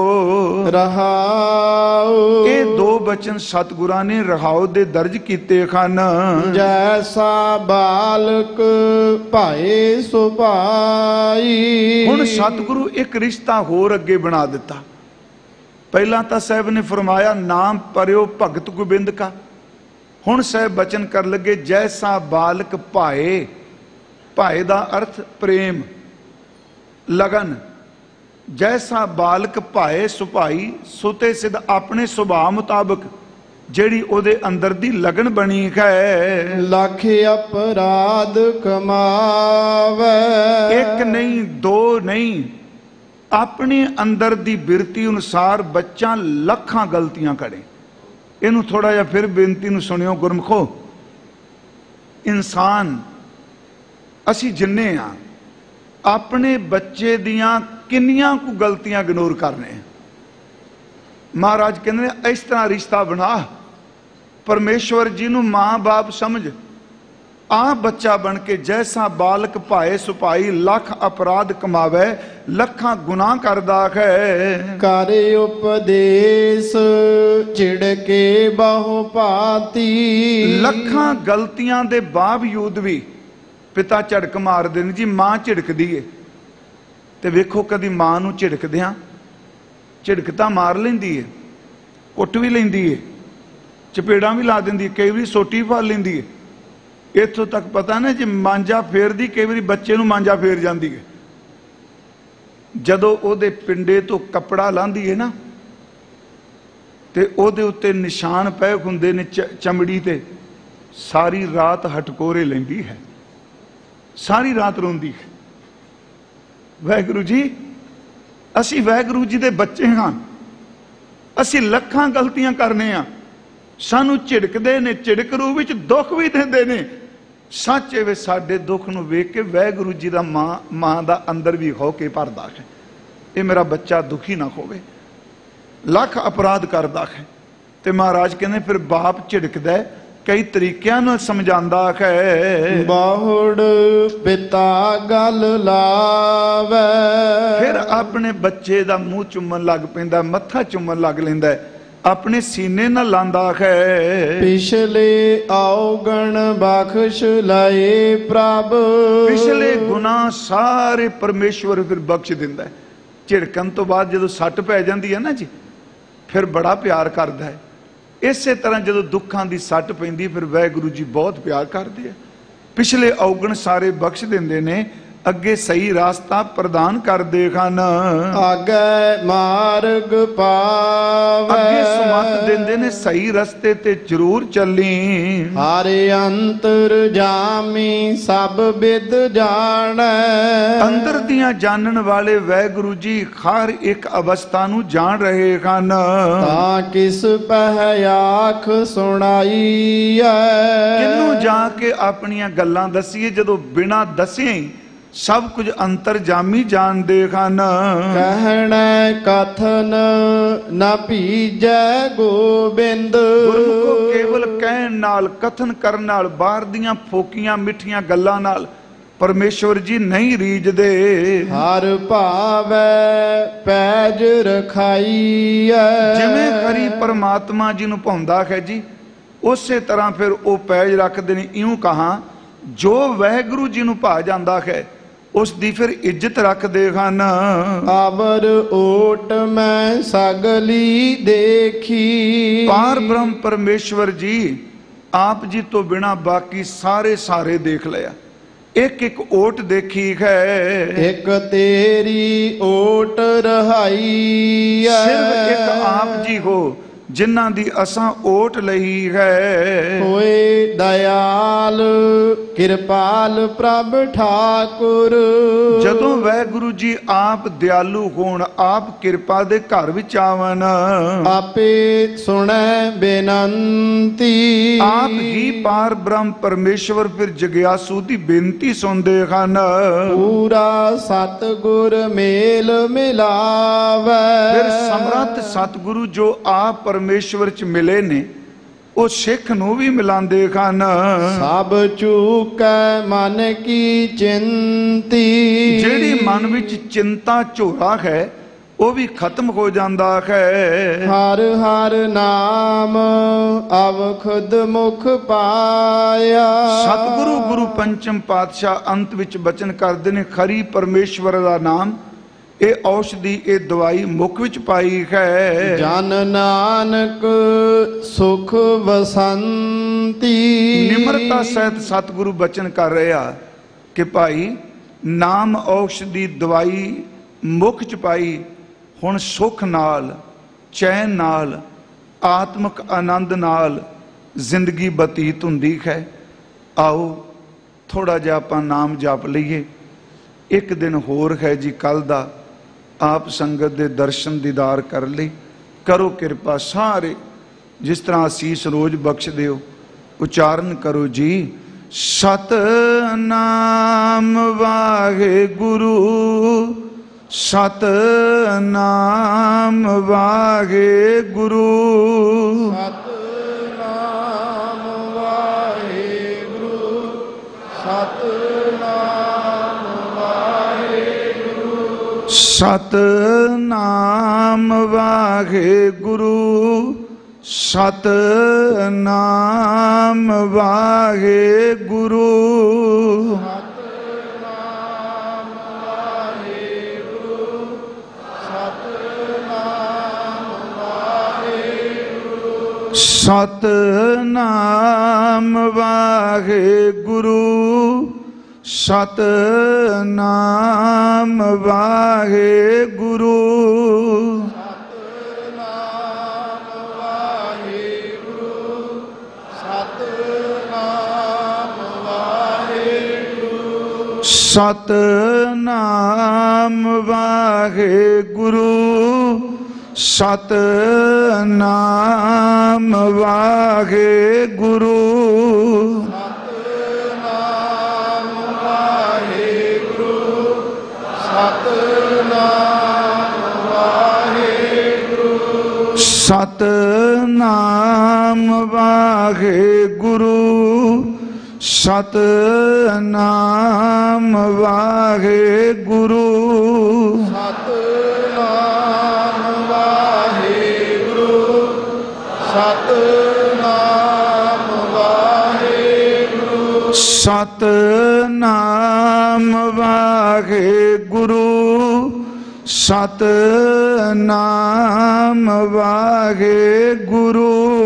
ਰਹਾਉ ਇਹ ਦੋ ਬਚਨ ਸਤਿਗੁਰਾਂ ਨੇ ਰਹਾਉ ਦੇ ਦਰਜ ਕੀਤੇ ਹਨ। ਜੈਸਾ ਬਾਲਕ ਭਾਏ ਸੁਭਾਈ। ਹੁਣ ਸਤਿਗੁਰੂ ਇੱਕ ਰਿਸ਼ਤਾ ਹੋਰ ਅੱਗੇ ਬਣਾ ਦਿੱਤਾ। ਪਹਿਲਾਂ ਤਾਂ ਸਾਹਿਬ ਨੇ ਫਰਮਾਇਆ ਨਾਮ ਪਰਿਓ ਭਗਤ ਗੋਬਿੰਦ ਕਾ। ਹੁਣ ਸਾਹਿਬ ਬਚਨ ਕਰ ਲੱਗੇ ਜੈਸਾ ਬਾਲਕ ਭਾਏ। ਭਾਏ ਦਾ ਅਰਥ ਪ੍ਰੇਮ, ਲਗਨ। ਜੈਸਾ ਬਾਲਕ ਭਾਏ ਸੁਭਾਈ। ਸੁਤੇ ਸਿਧ ਆਪਣੇ ਸੁਭਾਅ ਮੁਤਾਬਕ ਜਿਹੜੀ ਉਹਦੇ ਅੰਦਰ ਦੀ ਲਗਨ ਬਣੀ ਹੈ। ਲੱਖ ਅਪਰਾਧ ਕਮਾਵੇ। ਇੱਕ ਨਹੀਂ ਦੋ ਨਹੀਂ, ਆਪਣੇ ਅੰਦਰ ਦੀ ਬਿਰਤੀ ਅਨੁਸਾਰ ਬੱਚਾ ਲੱਖਾਂ ਗਲਤੀਆਂ ਕਰੇ। ਇਹਨੂੰ ਥੋੜਾ ਜਿਹਾ ਫਿਰ ਬੇਨਤੀ ਨੂੰ ਸੁਣਿਓ ਗੁਰਮਖੋ। ਇਨਸਾਨ ਅਸੀਂ ਜਿੰਨੇ ਆ ਆਪਣੇ ਬੱਚੇ ਦੀਆਂ ਕਿੰਨੀਆਂ ਕੁ ਗਲਤੀਆਂ ਇਗਨੋਰ ਕਰਨੇ। ਮਹਾਰਾਜ ਕਹਿੰਦੇ ਨੇ ਇਸ ਤਰ੍ਹਾਂ ਰਿਸ਼ਤਾ ਬਣਾ, ਪਰਮੇਸ਼ਵਰ ਜੀ ਨੂੰ ਮਾਂ ਬਾਪ ਸਮਝ। ਆ ਬੱਚਾ ਬਣ ਕੇ ਜੈਸਾ ਬਾਲਕ ਭਾਏ ਸੁਭਾਈ। ਲੱਖ ਅਪਰਾਧ ਕਮਾਵੇ, ਲੱਖਾਂ ਗੁਨਾਹ ਕਰਦਾ ਹੈ। ਕਰ ਉਪਦੇਸ਼ ਛਿੜਕੇ ਬਹੁ ਭਾਤੀ। ਲੱਖਾਂ ਗਲਤੀਆਂ ਦੇ ਬਾਵਜੂਦ ਵੀ ਪਿਤਾ ਝੜਕ ਮਾਰਦੇ ਨੇ ਜੀ। ਮਾਂ ਝਿੜਕਦੀ ਏ ਤੇ ਵੇਖੋ ਕਦੀ ਮਾਂ ਨੂੰ ਝਿੜਕਦਿਆਂ ਝਿੜਕ ਤਾਂ ਮਾਰ ਲੈਂਦੀ ਏ, ਕੁੱਟ ਵੀ ਲੈਂਦੀ ਏ, ਚਪੇੜਾਂ ਵੀ ਲਾ ਦਿੰਦੀ ਏ, ਕਈ ਵਾਰੀ ਸੋਟੀ ਫੜ ਲੈਂਦੀ ਏ। ਇੱਥੋਂ ਤੱਕ ਪਤਾ ਨਾ ਜੇ ਮਾਂਜਾ ਫੇਰਦੀ, ਕਈ ਵਾਰੀ ਬੱਚੇ ਨੂੰ ਮਾਂਜਾ ਫੇਰ ਜਾਂਦੀ ਏ। ਜਦੋਂ ਉਹਦੇ ਪਿੰਡੇ ਤੋਂ ਕੱਪੜਾ ਲਾਂਦੀ ਏ ਨਾ ਤੇ ਉਹਦੇ ਉੱਤੇ ਨਿਸ਼ਾਨ ਪਏ ਹੁੰਦੇ ਨੇ ਚਮੜੀ ਤੇ, ਸਾਰੀ ਰਾਤ ਹਟਕੋਰੇ ਲੈਂਦੀ ਹੈ, ਸਾਰੀ ਰਾਤ ਰੋਂਦੀ ਹੈ। ਵਾਹਿਗੁਰੂ ਜੀ, ਅਸੀਂ ਵਾਹਿਗੁਰੂ ਜੀ ਦੇ ਬੱਚੇ ਹਾਂ। ਅਸੀਂ ਲੱਖਾਂ ਗਲਤੀਆਂ ਕਰਨੇ ਆ। ਸਾਨੂੰ ਝਿੜਕਦੇ ਨੇ, ਝਿੜਕ ਰੂਪ ਵਿੱਚ ਦੁੱਖ ਵੀ ਦਿੰਦੇ ਨੇ। ਸੱਚ ਇਹ ਸਾਡੇ ਦੁੱਖ ਨੂੰ ਵੇਖ ਕੇ ਵਾਹਿਗੁਰੂ ਜੀ ਦਾ ਮਾਂ ਦਾ ਅੰਦਰ ਵੀ ਹੋ ਕੇ ਭਰਦਾ ਹੈ, ਇਹ ਮੇਰਾ ਬੱਚਾ ਦੁਖੀ ਨਾ ਹੋਵੇ। ਲੱਖ ਅਪਰਾਧ ਕਰਦਾ ਹੈ ਤੇ ਮਹਾਰਾਜ ਕਹਿੰਦੇ ਫਿਰ ਬਾਪ ਝਿੜਕਦਾ ਹੈ, ਕਈ ਤਰੀਕਿਆਂ ਨਾਲ ਸਮਝਾਉਂਦਾ ਹੈ। ਬਾਹੁੜ ਪਿਤਾ ਗਲ ਲਾਵੇ। ਫਿਰ ਆਪਣੇ ਬੱਚੇ ਦਾ ਮੂੰਹ ਚੁੰਮਣ ਲੱਗ ਪੈਂਦਾ, ਮੱਥਾ ਚੁੰਮਣ ਲੱਗ ਲੈਂਦਾ, ਆਪਣੇ ਸੀਨੇ ਨਾਲ ਲਾਂਦਾ ਹੈ। ਪਿਛਲੇ ਔਗਣ ਬਖਸ਼ ਲਏ ਪ੍ਰਭ। ਪਿਛਲੇ ਗੁਨਾਹ ਸਾਰੇ ਪਰਮੇਸ਼ਵਰ ਫਿਰ ਬਖਸ਼ ਦਿੰਦਾ ਹੈ। ਝਿੜਕਣ ਤੋਂ ਬਾਅਦ ਜਦੋਂ ਸੱਟ ਪੈ ਜਾਂਦੀ ਹੈ ਨਾ ਜੀ, ਫਿਰ ਬੜਾ ਪਿਆਰ ਕਰਦਾ ਹੈ। ਇਸੇ ਤਰ੍ਹਾਂ ਜਦੋਂ ਦੁੱਖਾਂ ਦੀ ਸੱਟ ਪੈਂਦੀ ਫਿਰ ਵਾਹਿਗੁਰੂ ਜੀ ਬਹੁਤ ਪਿਆਰ ਕਰਦੇ ਆ। ਪਿਛਲੇ ਔਗਣ ਸਾਰੇ ਬਖਸ਼ ਦਿੰਦੇ ਨੇ, ਅੱਗੇ ਸਹੀ ਰਾਸਤਾ ਪ੍ਰਦਾਨ ਕਰਦੇ ਹਨ। ਆਗੇ ਮਾਰਗ ਪਾਵੇ। ਅੱਗੇ ਸੁਮਤ ਦਿੰਦੇ ਨੇ, ਸਹੀ ਰਸਤੇ ਤੇ ਜ਼ਰੂਰ ਚੱਲੀ। ਹਾਰੇ ਅੰਤਰ ਜਾਮੀ ਸਭ ਬਿਦ ਜਾਣੈ। ਅੰਦਰ ਦੀਆਂ ਜਾਣਨ ਵਾਲੇ ਵਾਹਿਗੁਰੂ ਜੀ ਹਰ ਇੱਕ ਅਵਸਥਾ ਨੂੰ ਜਾਣ ਰਹੇ ਹਨ। ਤਾਂ ਕਿਸ ਪਹਿ ਆਖ ਸੁਣਾਈਐ। ਕਿਹਨੂੰ ਜਾ ਕੇ ਆਪਣੀਆਂ ਗੱਲਾਂ ਦਸੀਏ ਜਦੋਂ ਬਿਨਾਂ ਦੱਸੇ ਹੀ ਸਭ ਕੁਝ ਅੰਤਰਜਾਮੀ ਜਾਣਦੇ ਹਨ। ਕਹਿਣਾ ਕਥਨ ਨਾ ਭੀਜੈ ਗੋਬਿੰਦ। ਗੁਰਮੁਖੋ ਕੇਵਲ ਕਹਿਣ ਨਾਲ, ਕਥਨ ਕਰਨ ਨਾਲ, ਬਾਹਰ ਦੀਆਂ ਫੋਕੀਆਂ ਮਿੱਠੀਆਂ ਗੱਲਾਂ ਨਾਲ ਪਰਮੇਸ਼ਵਰ ਜੀ ਨਹੀਂ ਰੀਝਦੇ। ਹਰ ਭਾਵੈ ਪੈਜ ਰਖਾਈਐ। ਜਿਵੇਂ ਹਰੀ ਪਰਮਾਤਮਾ ਜੀ ਨੂੰ ਭਾਉਂਦਾ ਹੈ ਜੀ, ਉਸੇ ਤਰ੍ਹਾਂ ਫਿਰ ਉਹ ਪੈਜ ਰੱਖਦੇ ਨੇ। ਇਉਂ ਕਹਾਂ ਜੋ ਵਾਹਿਗੁਰੂ ਜੀ ਨੂੰ ਭਾ ਜਾਂਦਾ ਹੈ ਉਸ ਦੀ ਫਿਰ ਇੱਜ਼ਤ ਰੱਖਦੇ ਹਨ। ਆਵਰ ਓਟ ਮੈਂ ਸਗਲੀ ਦੇਖੀ। ਪਾਰ ਬ੍ਰਹਮ ਪਰਮੇਸ਼ਵਰ ਜੀ ਆਪ ਜੀ ਤੋਂ ਬਿਨਾ ਬਾਕੀ ਸਾਰੇ ਦੇਖ ਲਿਆ, ਇੱਕ ਇੱਕ ਓਟ ਦੇਖੀ ਹੈ। ਇੱਕ ਤੇਰੀ ਓਟ ਰਹਾਈ। ਸਿਰਫ ਇੱਕ ਆਪ ਜੀ ਹੋ ਜਿਨ੍ਹਾਂ ਦੀ ਅਸਾਂ ਓਟ ਲਈ ਹੈ। ਹੋਏ ਦਇਆਲ ਕਿਰਪਾਲ ਪ੍ਰਭ ਠਾਕੁਰ। ਜਦੋਂ ਵਾਹਿਗੁਰੂ ਜੀ ਆਪ ਦਿਆਲੂ ਹੋਣ, ਆਪ ਕਿਰਪਾ ਦੇ ਘਰ ਵਿੱਚ ਆਵਨ, ਆਪੇ ਸੁਣੈ ਬੇਨੰਤੀ। ਆਪ ਹੀ ਪਾਰ ਬ੍ਰਹਮ ਪਰਮੇਸ਼ਵਰ ਫਿਰ ਜਗਿਆਸੂ ਦੀ ਬੇਨਤੀ ਸੁਣਦੇ ਹਨ। ਪੂਰਾ ਸਤਿਗੁਰ ਮੇਲ ਮਿਲਾਵੇ। ਫਿਰ ਸਮਰੱਥ ਸਤਿਗੁਰੂ ਜੋ ਆਪ ਪਰਮੇਸ਼ਵਰ ਚ ਮਿਲੇ ਨੇ ਉਹ ਸਿੱਖ ਨੂੰ ਵੀ ਮਿਲਾਉਂਦੇ ਹਨ। ਸਭ ਚੂਕੈ ਮਨ ਕੀ ਚਿੰਤੀ, ਜਿਹੜੀ ਮਨ ਵਿੱਚ ਚਿੰਤਾ ਝੋਰਾ ਹੈ ਉਹ ਵੀ ਖਤਮ ਹੋ ਜਾਂਦਾ ਹੈ। ਹਰ ਹਰ ਨਾਮ ਅਵਖੁਦ ਮੁਖ ਪਾਇਆ। ਸਤਿਗੁਰੂ ਗੁਰੂ ਪੰਚਮ ਪਾਤਸ਼ਾਹ ਅੰਤ ਵਿੱਚ ਬਚਨ ਕਰਦੇ ਨੇ, ਖਰੀ ਪਰਮੇਸ਼ਵਰ ਦਾ ਨਾਮ ਇਹ ਔਸ਼ਧੀ, ਇਹ ਦਵਾਈ ਮੁਖ ਵਿੱਚ ਪਾਈ ਹੈ। ਜਨ ਨਾਨਕ ਸੁਖ ਵਸੰਤੀ। ਨਿਮਰਤਾ ਸਹਿਤ ਸਤਿਗੁਰੂ ਬਚਨ ਕਰ ਰਿਹਾ ਕਿ ਭਾਈ ਨਾਮ ਔਸ਼ਧੀ ਦਵਾਈ ਮੁਖ ਚ ਪਾਈ, ਹੁਣ ਸੁਖ ਨਾਲ, ਚੈਨ ਨਾਲ, ਆਤਮਿਕ ਆਨੰਦ ਨਾਲ ਜ਼ਿੰਦਗੀ ਬਤੀਤ ਹੁੰਦੀ ਹੈ। ਆਓ ਥੋੜਾ ਜਿਹਾ ਆਪਾਂ ਨਾਮ ਜਪ ਲਈਏ। ਇੱਕ ਦਿਨ ਹੋਰ ਹੈ ਜੀ ਕੱਲ ਦਾ, ਆਪ ਸੰਗਤ ਦੇ ਦਰਸ਼ਨ ਦੀਦਾਰ ਕਰ ਲਈ। ਕਰੋ ਕਿਰਪਾ ਸਾਰੇ, ਜਿਸ ਤਰ੍ਹਾਂ ਅਸੀਸ ਰੋਜ਼ ਬਖਸ਼ ਦਿਓ, ਉਚਾਰਨ ਕਰੋ ਜੀ। ਸਤਨਾਮ ਵਾਹਿਗੁਰੂ, ਸਤਨਾਮ ਵਾਹਿਗੁਰੂ, ਸਤਨਾਮ ਵਾਹਿਗੁਰੂ, ਸਤਨਾਮ ਵਾਹਿਗੁਰੂ, ਸਤਨਾਮ ਵਾਹਿਗੁਰੂ, ਸਤਨਾਮ ਵਾਹਿਗੁਰੂ, ਸਤਨਾਮ ਵਾਹਿਗੁਰੂ, ਸਤਨਾਮ ਵਾਹਿਗੁਰੂ, ਸਤਨਾਮ ਵਾਹਿਗੁਰੂ, ਸਤਨਾਮ ਵਾਹਿਗੁਰੂ, ਸਤਨਾਮ ਵਾਹਿਗੁਰੂ, ਸਤਨਾਮ ਵਾਹਿਗੁਰੂ, ਸਤਨਾਮ ਵਾਹਿਗੁਰੂ, ਸਤਨਾਮ ਵਾਹਿਗੁਰੂ, ਸਤਨਾਮ ਵਾਹਿਗੁਰੂ, ਸਤਨਾਮ ਵਾਹਿਗੁਰੂ,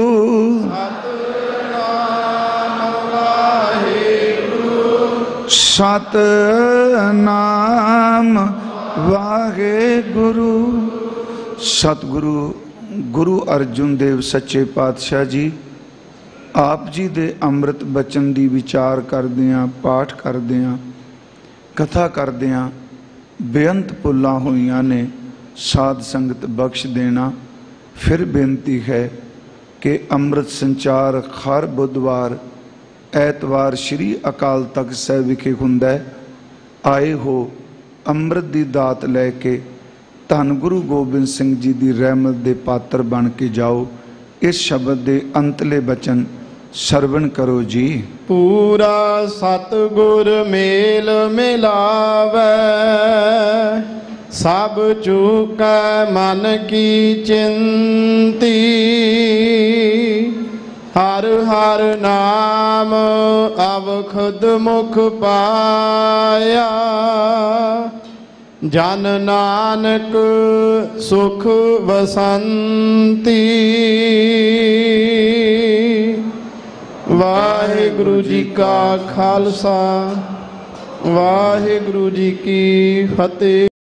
ਸਤਨਾਮ ਵਾਹਿਗੁਰੂ। ਸਤਿਗੁਰੂ ਗੁਰੂ ਅਰਜਨ ਦੇਵ ਸੱਚੇ ਪਾਤਸ਼ਾਹ ਜੀ ਆਪ ਜੀ ਦੇ ਅੰਮ੍ਰਿਤ ਬਚਨ ਦੀ ਵਿਚਾਰ ਕਰਦਿਆਂ, ਪਾਠ ਕਰਦਿਆਂ, ਕਥਾ ਕਰਦਿਆਂ ਬੇਅੰਤ ਭੁੱਲਾਂ ਹੋਈਆਂ ਨੇ। ਸਾਧ ਸੰਗਤ ਬਖਸ਼ ਦੇਣਾ। ਫਿਰ ਬੇਨਤੀ ਹੈ ਕਿ ਅੰਮ੍ਰਿਤ ਸੰਚਾਰ ਹਰ ਬੁੱਧਵਾਰ ਐਤਵਾਰ ਸ਼੍ਰੀ ਅਕਾਲ ਤਖਤ ਸਾਹਿਬ ਵਿਖੇ ਹੁੰਦਾ ਹੈ। ਆਏ ਹੋ ਅੰਮ੍ਰਿਤ ਦੀ ਦਾਤ ਲੈ ਕੇ ਧੰਨ ਗੁਰੂ ਗੋਬਿੰਦ ਸਿੰਘ ਜੀ ਦੀ ਰਹਿਮਤ ਦੇ ਪਾਤਰ ਬਣ ਕੇ ਜਾਓ। ਇਸ ਸ਼ਬਦ ਦੇ ਅੰਤਲੇ ਬਚਨ ਸਰਵਣ ਕਰੋ ਜੀ। ਪੂਰਾ ਸਤਿਗੁਰ ਮੇਲ ਮਿਲਾਵੈ, ਸਭ ਚੂਕੈ ਮਨ ਕੀ ਚਿੰਤੀ। ਹਰ ਹਰ ਨਾਮ ਅਵਖੁਦ ਮੁਖ ਪਾਇਆ, ਜਨ ਨਾਨਕ ਸੁਖ ਵਸੰਤੀ। ਵਾਹਿਗੁਰੂ ਜੀ ਕਾ ਖਾਲਸਾ, ਵਾਹਿਗੁਰੂ ਜੀ ਕੀ ਫਤਿਹ।